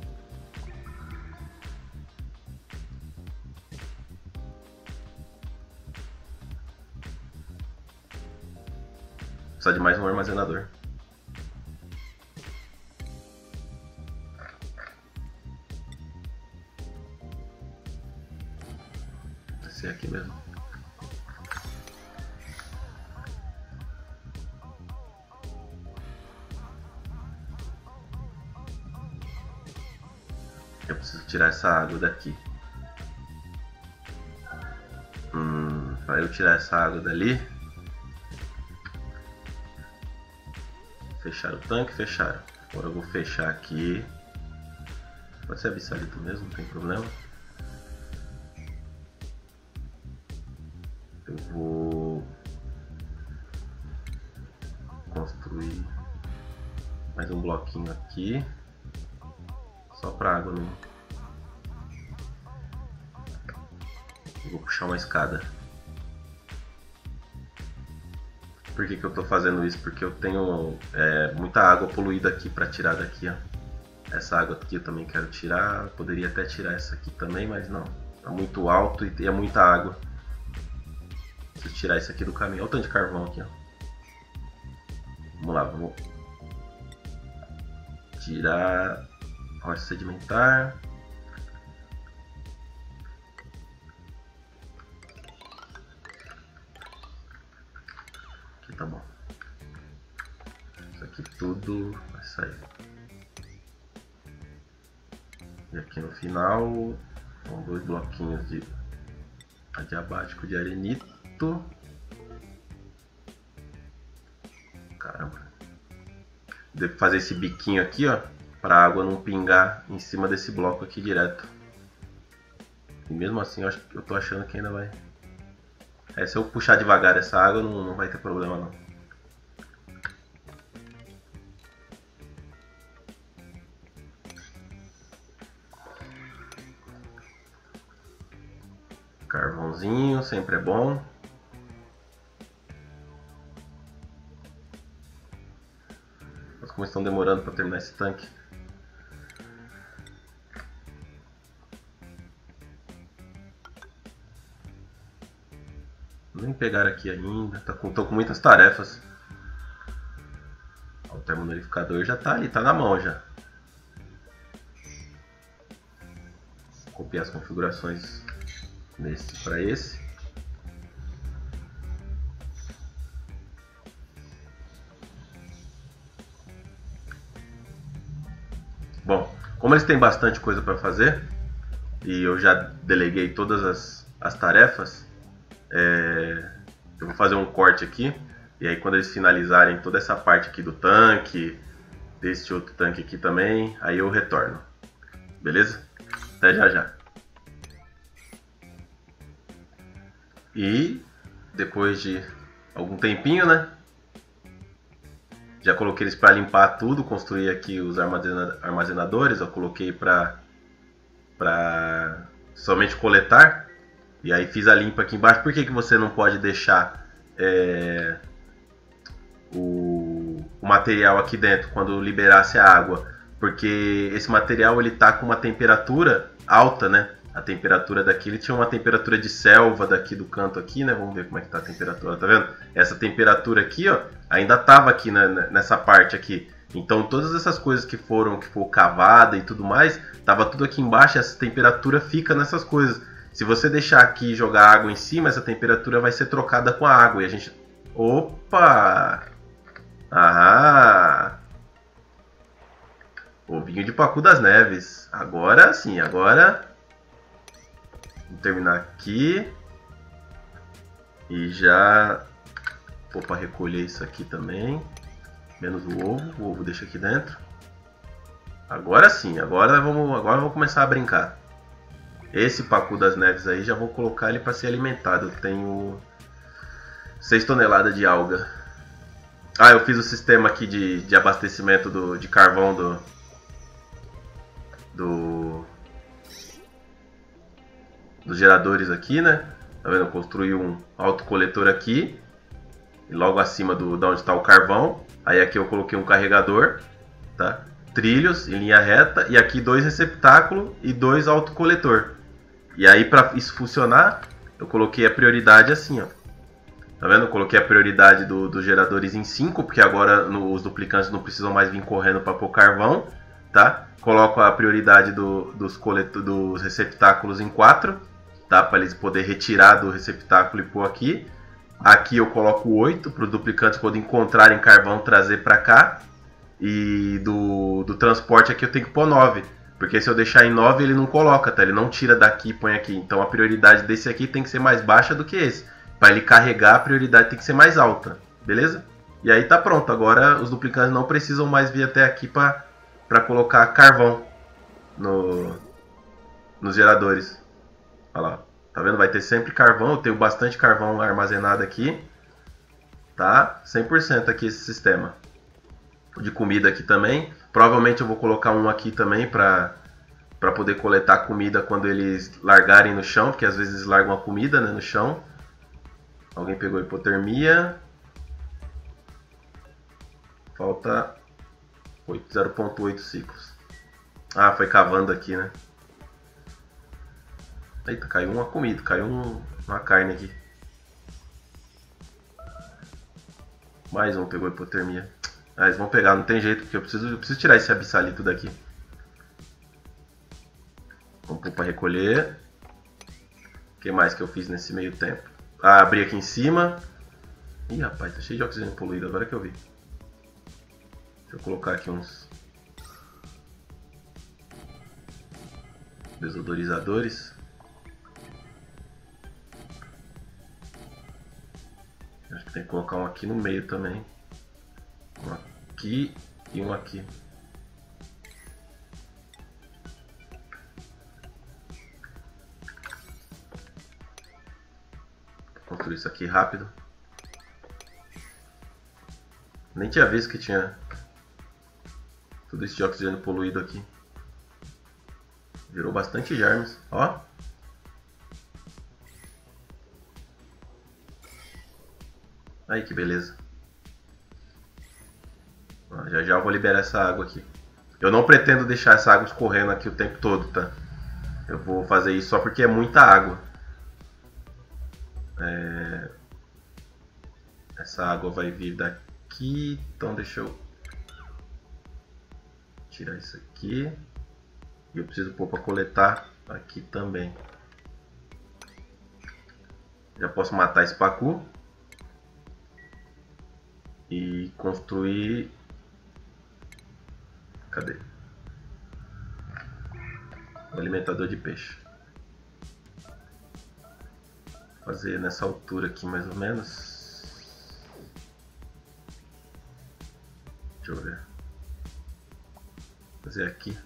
Precisa de mais um armazenador. Esse é aqui mesmo. Eu preciso tirar essa água daqui. Para eu tirar essa água dali, fechar o tanque, fecharam. Agora eu vou fechar aqui. Pode ser abissalito mesmo, não tem problema. Eu vou construir mais um bloquinho aqui, só para água mesmo. Eu vou puxar uma escada. Por que eu estou fazendo isso? Porque eu tenho muita água poluída aqui para tirar daqui, ó. Essa água aqui eu também quero tirar. Poderia até tirar essa aqui também, mas não. Está muito alto e é muita água. Preciso tirar isso aqui do caminho. Olha o tanto de carvão aqui, ó. Vamos lá, vamos tirar rocha sedimentar. Aqui tá bom. Isso aqui tudo vai sair. E aqui no final, são 2 bloquinhos de adiabático de arenito. Caramba. Devo fazer esse biquinho aqui, ó, para a água não pingar em cima desse bloco aqui direto. E mesmo assim eu tô achando que ainda vai... se eu puxar devagar essa água não vai ter problema não. Carvãozinho sempre é bom. Mas como estão demorando para terminar esse tanque. Nem pegaram aqui ainda, tô com muitas tarefas. O termonorificador já tá ali, tá na mão já. Vou copiar as configurações desse para esse. Bom, como eles têm bastante coisa para fazer e eu já deleguei todas as tarefas, eu vou fazer um corte aqui e aí quando eles finalizarem toda essa parte aqui do tanque, desse outro tanque aqui também, aí eu retorno. Beleza? Até já já. E depois de algum tempinho, né? Já coloquei eles para limpar tudo, construir aqui os armazenadores, eu coloquei para somente coletar. E aí fiz a limpa aqui embaixo. Por que você não pode deixar o material aqui dentro quando liberasse a água? Porque esse material ele tá com uma temperatura alta, né? A temperatura daqui, ele tinha uma temperatura de selva daqui do canto aqui, né? Vamos ver como é que tá a temperatura, tá vendo? Essa temperatura aqui, ó, ainda tava aqui nessa parte aqui. Então todas essas coisas que for cavada e tudo mais, tava tudo aqui embaixo, essa temperatura fica nessas coisas. Se você deixar aqui e jogar água em cima, essa temperatura vai ser trocada com a água. E a gente... Opa! Ah! Ovinho de Pacu das Neves. Agora sim, agora... Vou terminar aqui. E já... Vou para recolher isso aqui também. Menos o ovo deixa aqui dentro. Agora sim, agora vamos começar a brincar. Esse Pacu das Neves aí, já vou colocar ele para ser alimentado. Eu tenho 6 toneladas de alga. Ah, eu fiz o sistema aqui de abastecimento de carvão dos geradores aqui, né? Tá vendo? Eu construí um autocoletor aqui. E logo acima de onde está o carvão. Aí aqui eu coloquei um carregador, tá? Trilhos em linha reta. E aqui 2 receptáculos e 2 autocoletor. E aí para isso funcionar, eu coloquei a prioridade assim, ó. Tá vendo? Eu coloquei a prioridade dos geradores em 5, porque agora os duplicantes não precisam mais vir correndo para pôr carvão, tá? Coloco a prioridade dos receptáculos em 4, tá? Para eles poderem retirar do receptáculo e pôr aqui. Aqui eu coloco 8 para os duplicantes quando encontrarem carvão trazer para cá. E do transporte aqui eu tenho que pôr 9. Porque se eu deixar em 9 ele não coloca, tá? Ele não tira daqui e põe aqui. Então a prioridade desse aqui tem que ser mais baixa do que esse. Para ele carregar a prioridade tem que ser mais alta. Beleza? E aí tá pronto. Agora os duplicantes não precisam mais vir até aqui para colocar carvão nos geradores. Olha lá. Tá vendo? Vai ter sempre carvão. Eu tenho bastante carvão armazenado aqui. Tá? 100% aqui esse sistema. De comida aqui também. Provavelmente eu vou colocar um aqui também para poder coletar comida quando eles largarem no chão. Porque às vezes eles largam a comida, né, no chão. Alguém pegou hipotermia. Falta 0.8 ciclos. Ah, foi cavando aqui, né? Eita, caiu uma comida, caiu uma carne aqui. Mais um pegou hipotermia. Ah, eles vão pegar, não tem jeito, porque eu preciso tirar esse abissalito daqui. Vamos pôr para recolher. O que mais que eu fiz nesse meio tempo? Ah, abri aqui em cima. Ih, rapaz, tá cheio de oxigênio poluído, agora que eu vi. Deixa eu colocar aqui uns... desodorizadores. Acho que tem que colocar um aqui no meio também. Um aqui e um aqui. Vou construir isso aqui rápido. Nem tinha visto que tinha tudo isso de oxigênio poluído aqui. Virou bastante germes, ó. Aí que beleza. Ó, já já eu vou liberar essa água aqui. Eu não pretendo deixar essa água escorrendo aqui o tempo todo, tá? Eu vou fazer isso só porque é muita água. Essa água vai vir daqui, então deixa eu tirar isso aqui. E eu preciso pôr para coletar aqui também. Já posso matar esse pacu e construir. Cadê? O alimentador de peixe. Vou fazer nessa altura aqui mais ou menos. Deixa eu ver. Vou fazer aqui.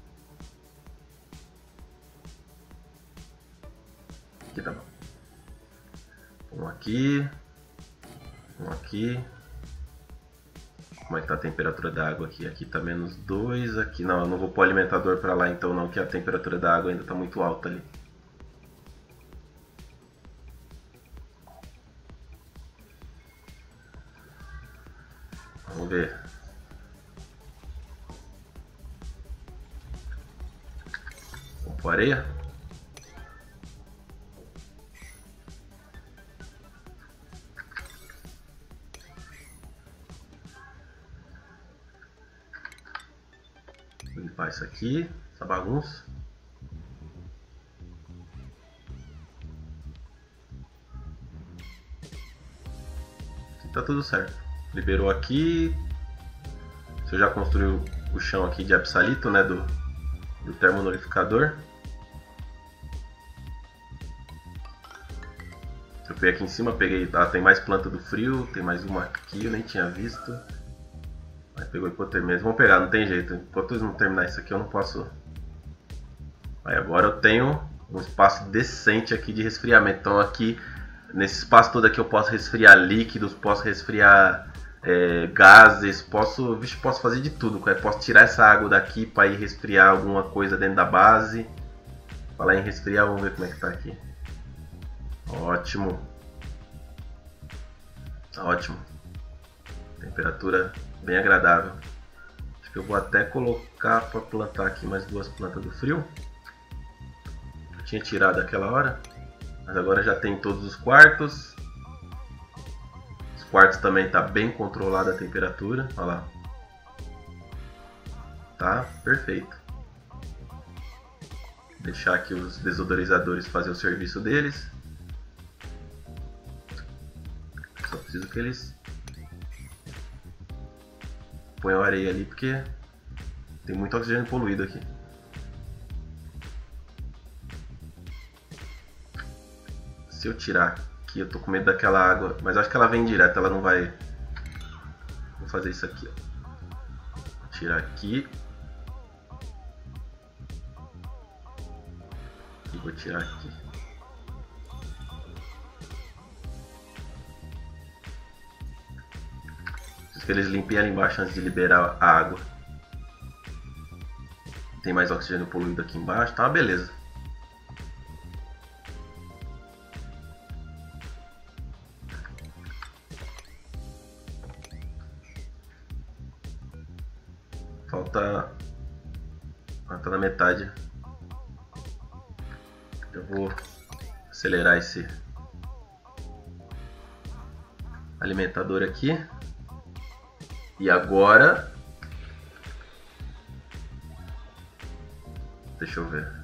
Aqui tá bom. Um aqui. Um aqui. Como é que tá a temperatura da água aqui? Aqui tá menos 2. Aqui não, eu não vou pôr alimentador pra lá então não, que a temperatura da água ainda tá muito alta ali. Vamos ver. Vamos pôr areia. Vou limpar isso aqui, essa bagunça. Aqui tá tudo certo. Liberou aqui. Você já construiu o chão aqui de absalito, né, do termonolificador. Eu fui aqui em cima, peguei. Ah, tem mais planta do frio, tem mais uma aqui, eu nem tinha visto. Aí pegou hipotermia. Vamos pegar, não tem jeito. Enquanto eles não terminar isso aqui, eu não posso. Aí agora eu tenho um espaço decente aqui de resfriamento. Então aqui, nesse espaço todo aqui, eu posso resfriar líquidos, posso resfriar gases, posso fazer de tudo. Posso tirar essa água daqui para ir resfriar alguma coisa dentro da base. Falar em resfriar, vamos ver como é que tá aqui. Ótimo. Ótimo. Temperatura bem agradável. Acho que eu vou até colocar para plantar aqui mais duas plantas do frio. Eu tinha tirado aquela hora, mas agora já tem todos os quartos. Os quartos também tá bem controlada a temperatura. Olha lá. Tá perfeito. Deixar aqui os desodorizadores fazer o serviço deles. Só preciso que eles ponham areia ali porque tem muito oxigênio poluído aqui. Se eu tirar aqui, eu tô com medo daquela água, mas acho que ela vem direto, ela não vai. Vou fazer isso aqui, ó. Vou tirar aqui. E vou tirar aqui. Preciso que eles limpem ali embaixo antes de liberar a água. Tem mais oxigênio poluído aqui embaixo, tá uma beleza. Falta. Tá na metade. Eu vou acelerar esse alimentador aqui. E agora. Deixa eu ver.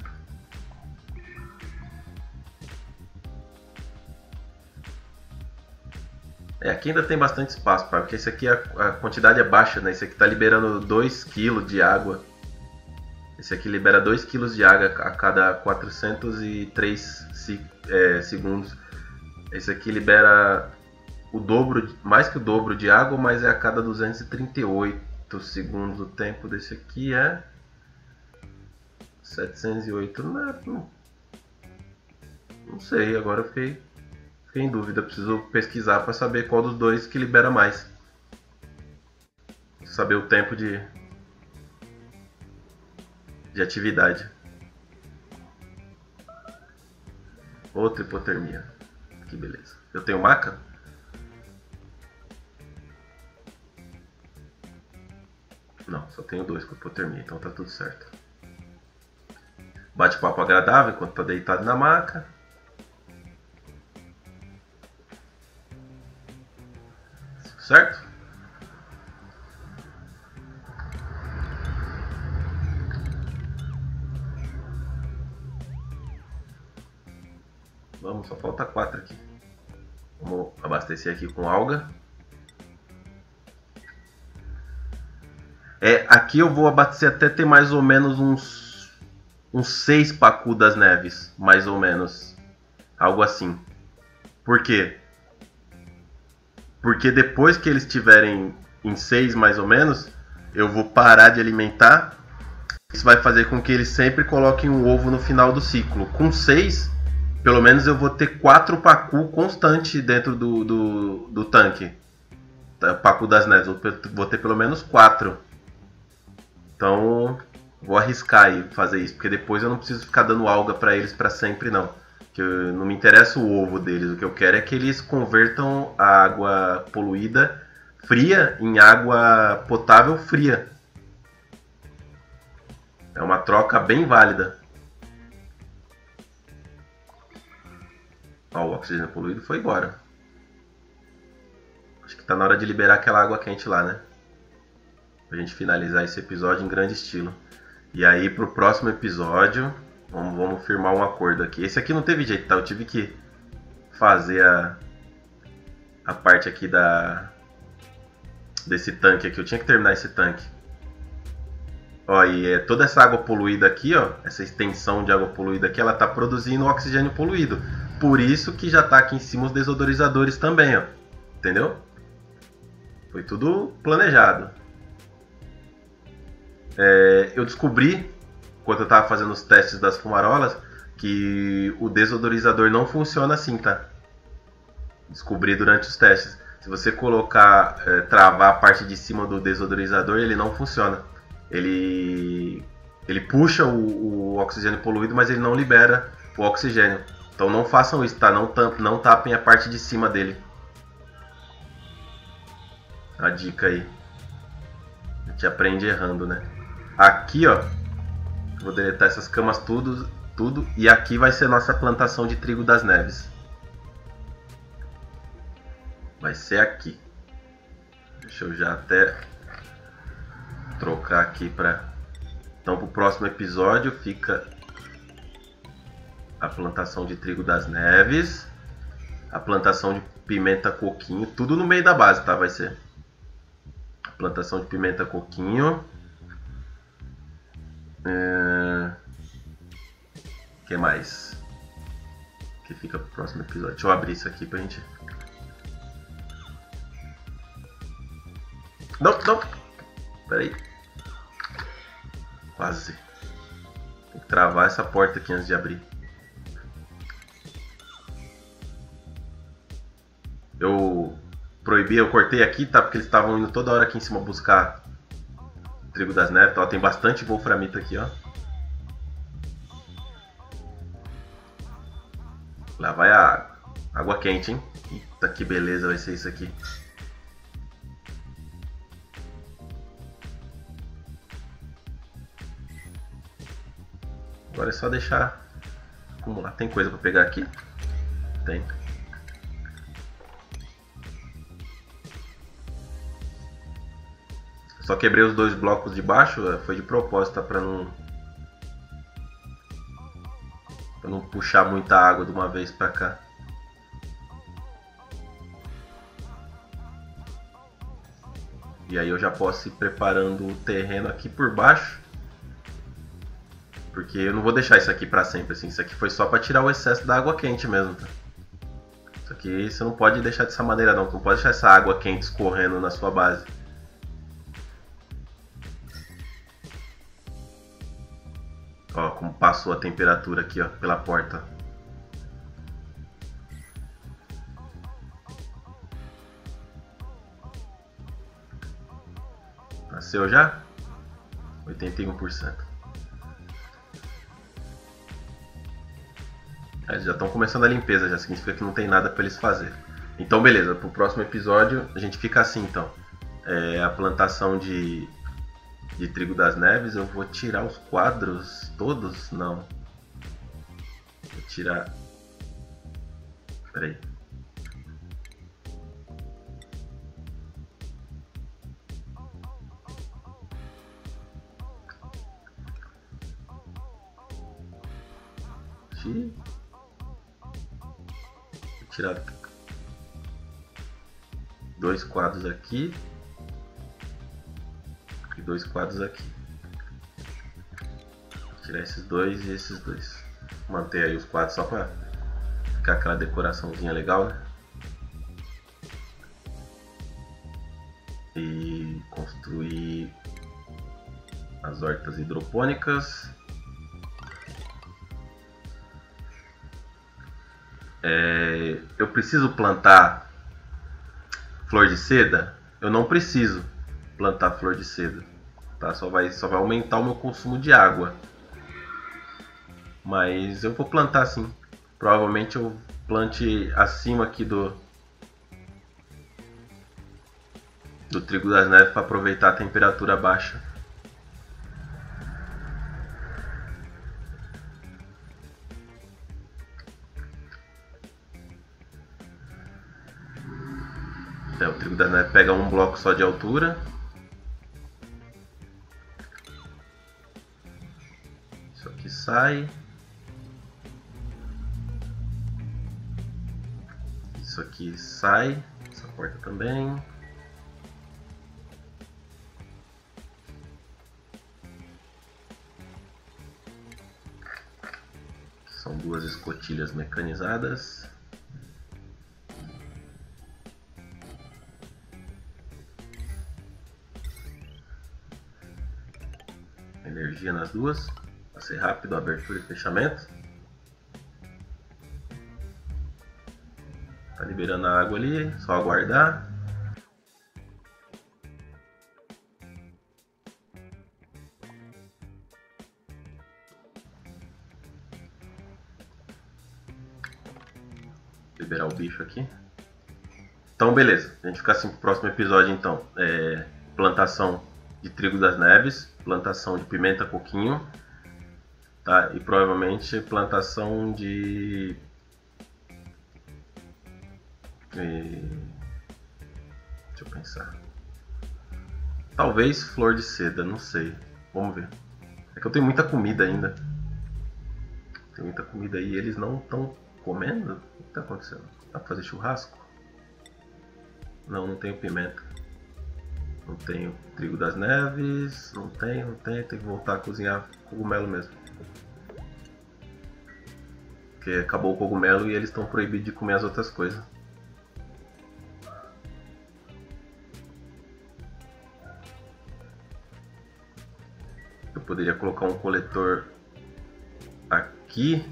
Aqui ainda tem bastante espaço, porque esse aqui a quantidade é baixa, né? Esse aqui tá liberando 2 kg de água. Esse aqui libera 2 kg de água a cada 403 segundos. Esse aqui libera o dobro, mais que o dobro de água, mas é a cada 238 segundos. O tempo desse aqui é 708. Não sei, agora eu fiquei em dúvida. Preciso pesquisar para saber qual dos dois que libera mais. Saber o tempo de atividade. Outra hipotermia. Que beleza. Eu tenho maca? Não, só tenho 2 com hipotermia, então tá tudo certo. Bate-papo agradável enquanto tá deitado na maca. Certo? Vamos, só falta 4 aqui. Vamos abastecer aqui com alga. Aqui eu vou abastecer até ter mais ou menos uns 6 Pacu das Neves. Mais ou menos. Algo assim. Por quê? Porque depois que eles estiverem em 6 mais ou menos, eu vou parar de alimentar. Isso vai fazer com que eles sempre coloquem um ovo no final do ciclo. Com 6, pelo menos eu vou ter 4 Pacu constante dentro do tanque. Pacu das Neves, vou ter pelo menos 4. Então, vou arriscar aí fazer isso, porque depois eu não preciso ficar dando alga para eles para sempre não. Que não me interessa o ovo deles, o que eu quero é que eles convertam a água poluída fria em água potável fria. É uma troca bem válida. Ó, o oxigênio poluído foi embora. Acho que tá na hora de liberar aquela água quente lá, né? Pra gente finalizar esse episódio em grande estilo. E aí pro próximo episódio, vamos firmar um acordo aqui. Esse aqui não teve jeito, tá? Eu tive que fazer a parte aqui desse tanque aqui. Eu tinha que terminar esse tanque. Ó, e toda essa água poluída aqui, ó, essa extensão de água poluída aqui, ela tá produzindo oxigênio poluído. Por isso que já tá aqui em cima os desodorizadores também, ó. Entendeu? Foi tudo planejado. Eu descobri, enquanto eu tava fazendo os testes das fumarolas, que o desodorizador não funciona assim, tá? Descobri durante os testes. Se você colocar, travar a parte de cima do desodorizador, ele não funciona. Ele puxa o oxigênio poluído, mas ele não libera o oxigênio. Então não façam isso, tá? Não tapem a parte de cima dele. A dica aí. A gente aprende errando, né? Aqui, ó, vou deletar essas camas tudo. E aqui vai ser nossa plantação de trigo das neves. Vai ser aqui. Deixa eu já até trocar aqui para... Então, pro próximo episódio fica a plantação de trigo das neves, a plantação de pimenta coquinho, tudo no meio da base, tá? Vai ser a plantação de pimenta coquinho. Que mais? Que fica pro próximo episódio. Deixa eu abrir isso aqui pra gente... Não! Pera aí. Quase. Tem que travar essa porta aqui antes de abrir. Eu cortei aqui, tá? Porque eles estavam indo toda hora aqui em cima buscar trigo das neves. Ó, tem bastante wolframito aqui, ó. Lá vai a água. Água quente, hein? Eita, que beleza vai ser isso aqui. Agora é só deixar acumular. Tem coisa pra pegar aqui? Tem. Só quebrei os 2 blocos de baixo, foi de propósito, tá? Pra não puxar muita água de uma vez pra cá. E aí eu já posso ir preparando o terreno aqui por baixo. porque eu não vou deixar isso aqui pra sempre, assim. Isso aqui foi só pra tirar o excesso da água quente mesmo, tá? Isso aqui você não pode deixar dessa maneira não, você não pode deixar essa água quente escorrendo na sua base. Ó, como passou a temperatura aqui, ó, pela porta. Nasceu já? 81%. Eles já estão começando a limpeza, já significa que não tem nada para eles fazerem. Então beleza, pro próximo episódio a gente fica assim então. A plantação de trigo das neves, eu vou tirar os quadros todos? Não. Vou tirar... Peraí. Vou tirar 2 quadros aqui e 2 quadros aqui. Vou tirar esses 2 e esses 2. Manter aí os quadros só para ficar aquela decoraçãozinha legal, né? E construir as hortas hidropônicas. Eu preciso plantar flor de seda? Eu não preciso plantar flor de seda, tá? Só vai aumentar o meu consumo de água. Mas eu vou plantar sim. Provavelmente eu plante acima aqui do trigo das neves para aproveitar a temperatura baixa. O trigo das neves pega um bloco só de altura. Isso aqui sai. Isso aqui sai. Essa porta também. São 2 escotilhas mecanizadas. Energia nas duas. Vai ser rápido, abertura e fechamento. Tá liberando a água ali, só aguardar. Liberar o bicho aqui. Então beleza, a gente fica assim pro próximo episódio então. Plantação de trigo das neves, plantação de pimenta coquinho, tá? E provavelmente plantação de... Deixa eu pensar. Talvez flor de seda, não sei. Vamos ver. É que eu tenho muita comida ainda. Tem muita comida aí e eles não estão comendo? O que está acontecendo? Dá pra fazer churrasco? Não, não tenho pimenta. Não tenho trigo das neves. Não tenho. Tem que voltar a cozinhar cogumelo mesmo. Porque acabou o cogumelo e eles estão proibidos de comer as outras coisas. Eu poderia colocar um coletor aqui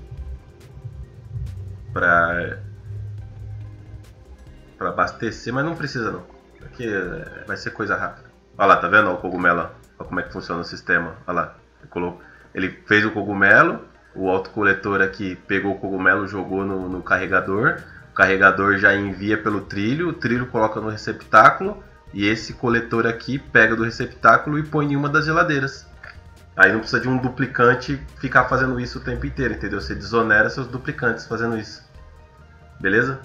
para abastecer, mas não precisa não. Aqui vai ser coisa rápida. Olha lá, tá vendo? Olha o cogumelo. Olha como é que funciona o sistema. Olha lá. Ele fez o cogumelo, o autocoletor aqui pegou o cogumelo, jogou no carregador. O carregador já envia pelo trilho, o trilho coloca no receptáculo e esse coletor aqui pega do receptáculo e põe em uma das geladeiras. Aí não precisa de um duplicante ficar fazendo isso o tempo inteiro, entendeu? Você desonera seus duplicantes fazendo isso. Beleza?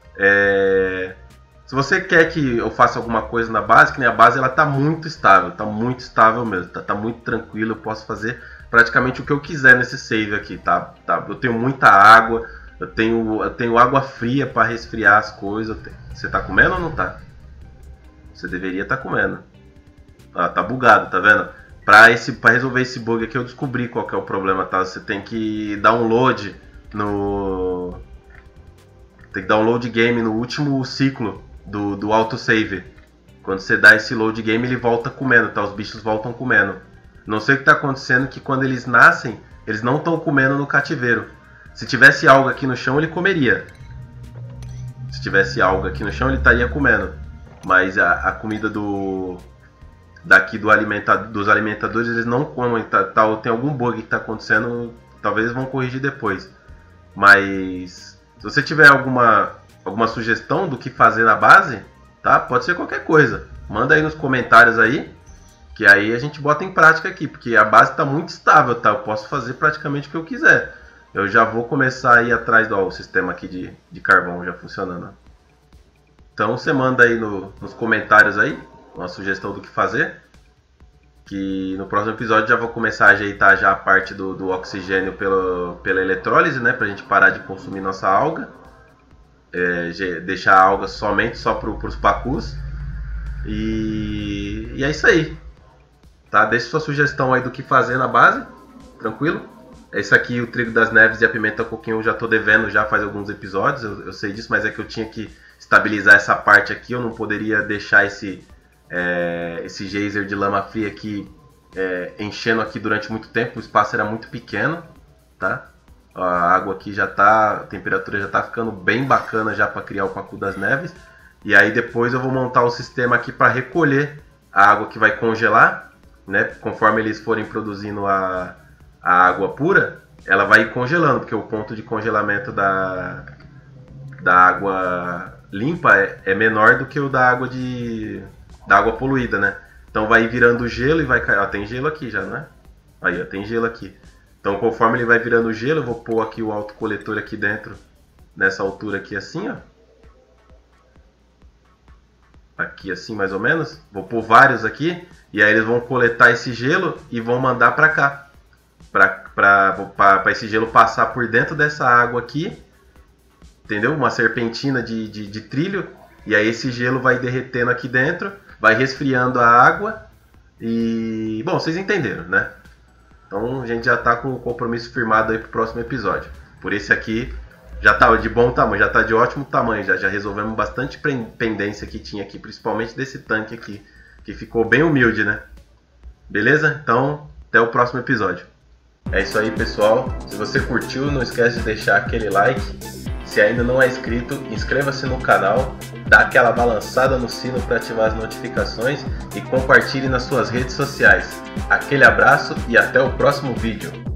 Se você quer que eu faça alguma coisa na base, que nem a base ela tá muito estável mesmo, tá muito tranquilo, eu posso fazer praticamente o que eu quiser nesse save aqui, tá? Eu tenho muita água, eu tenho água fria para resfriar as coisas. Você tá comendo ou não tá? Você deveria estar comendo. Tá bugado, tá vendo? Para resolver esse bug aqui eu descobri qual que é o problema, tá? Você tem que dar um load no... Tem que dar um load game no último ciclo do autosave. Quando você dá esse load game, ele volta comendo, tá? Os bichos voltam comendo. Não sei o que tá acontecendo, que quando eles nascem, eles não estão comendo no cativeiro. Se tivesse algo aqui no chão, ele comeria. Se tivesse algo aqui no chão, ele estaria comendo. Mas a comida dos alimentadores, eles não comem. Tem algum bug que tá acontecendo, talvez eles vão corrigir depois. Mas se você tiver alguma sugestão do que fazer na base, tá? Pode ser qualquer coisa. Manda aí nos comentários aí, que aí a gente bota em prática aqui, porque a base está muito estável, tá? Eu posso fazer praticamente o que eu quiser. Eu já vou começar a ir atrás do sistema aqui de carvão já funcionando. Então você manda aí nos comentários aí uma sugestão do que fazer, que no próximo episódio já vou começar a ajeitar já a parte do oxigênio pela eletrólise, né? Pra gente parar de consumir nossa alga. Deixar a alga somente só para os pacus. E é isso aí. Tá? Deixe sua sugestão aí do que fazer na base. Tranquilo? Esse aqui, o trigo das neves e a pimenta coquinho, eu já tô devendo já faz alguns episódios. Eu sei disso, mas é que eu tinha que estabilizar essa parte aqui. Eu não poderia deixar esse geyser de lama fria aqui enchendo aqui durante muito tempo. O espaço era muito pequeno, tá? A água aqui já tá, a temperatura já tá ficando bem bacana já para criar o pacu das neves. E aí depois eu vou montar um sistema aqui para recolher a água que vai congelar, né? Conforme eles forem produzindo a água pura, ela vai ir congelando, porque o ponto de congelamento da água limpa é menor do que o da água poluída, né? Então vai ir virando gelo e vai cair. Ó, tem gelo aqui já, né? Aí, ó, tem gelo aqui. Então conforme ele vai virando gelo, eu vou pôr aqui o autocoletor aqui dentro, nessa altura aqui assim, ó. Aqui assim mais ou menos. Vou pôr vários aqui, e aí eles vão coletar esse gelo e vão mandar para cá. Para esse gelo passar por dentro dessa água aqui, entendeu? Uma serpentina de trilho, e aí esse gelo vai derretendo aqui dentro, vai resfriando a água e... Bom, vocês entenderam, né? Então a gente já está com o compromisso firmado aí para o próximo episódio. Por esse aqui já está de bom tamanho, já está de ótimo tamanho, já resolvemos bastante pendência que tinha aqui, principalmente desse tanque aqui, que ficou bem humilde, né? Beleza? Então, até o próximo episódio. É isso aí, pessoal. Se você curtiu, não esquece de deixar aquele like. Se ainda não é inscrito, inscreva-se no canal, dá aquela balançada no sino para ativar as notificações e compartilhe nas suas redes sociais. Aquele abraço e até o próximo vídeo.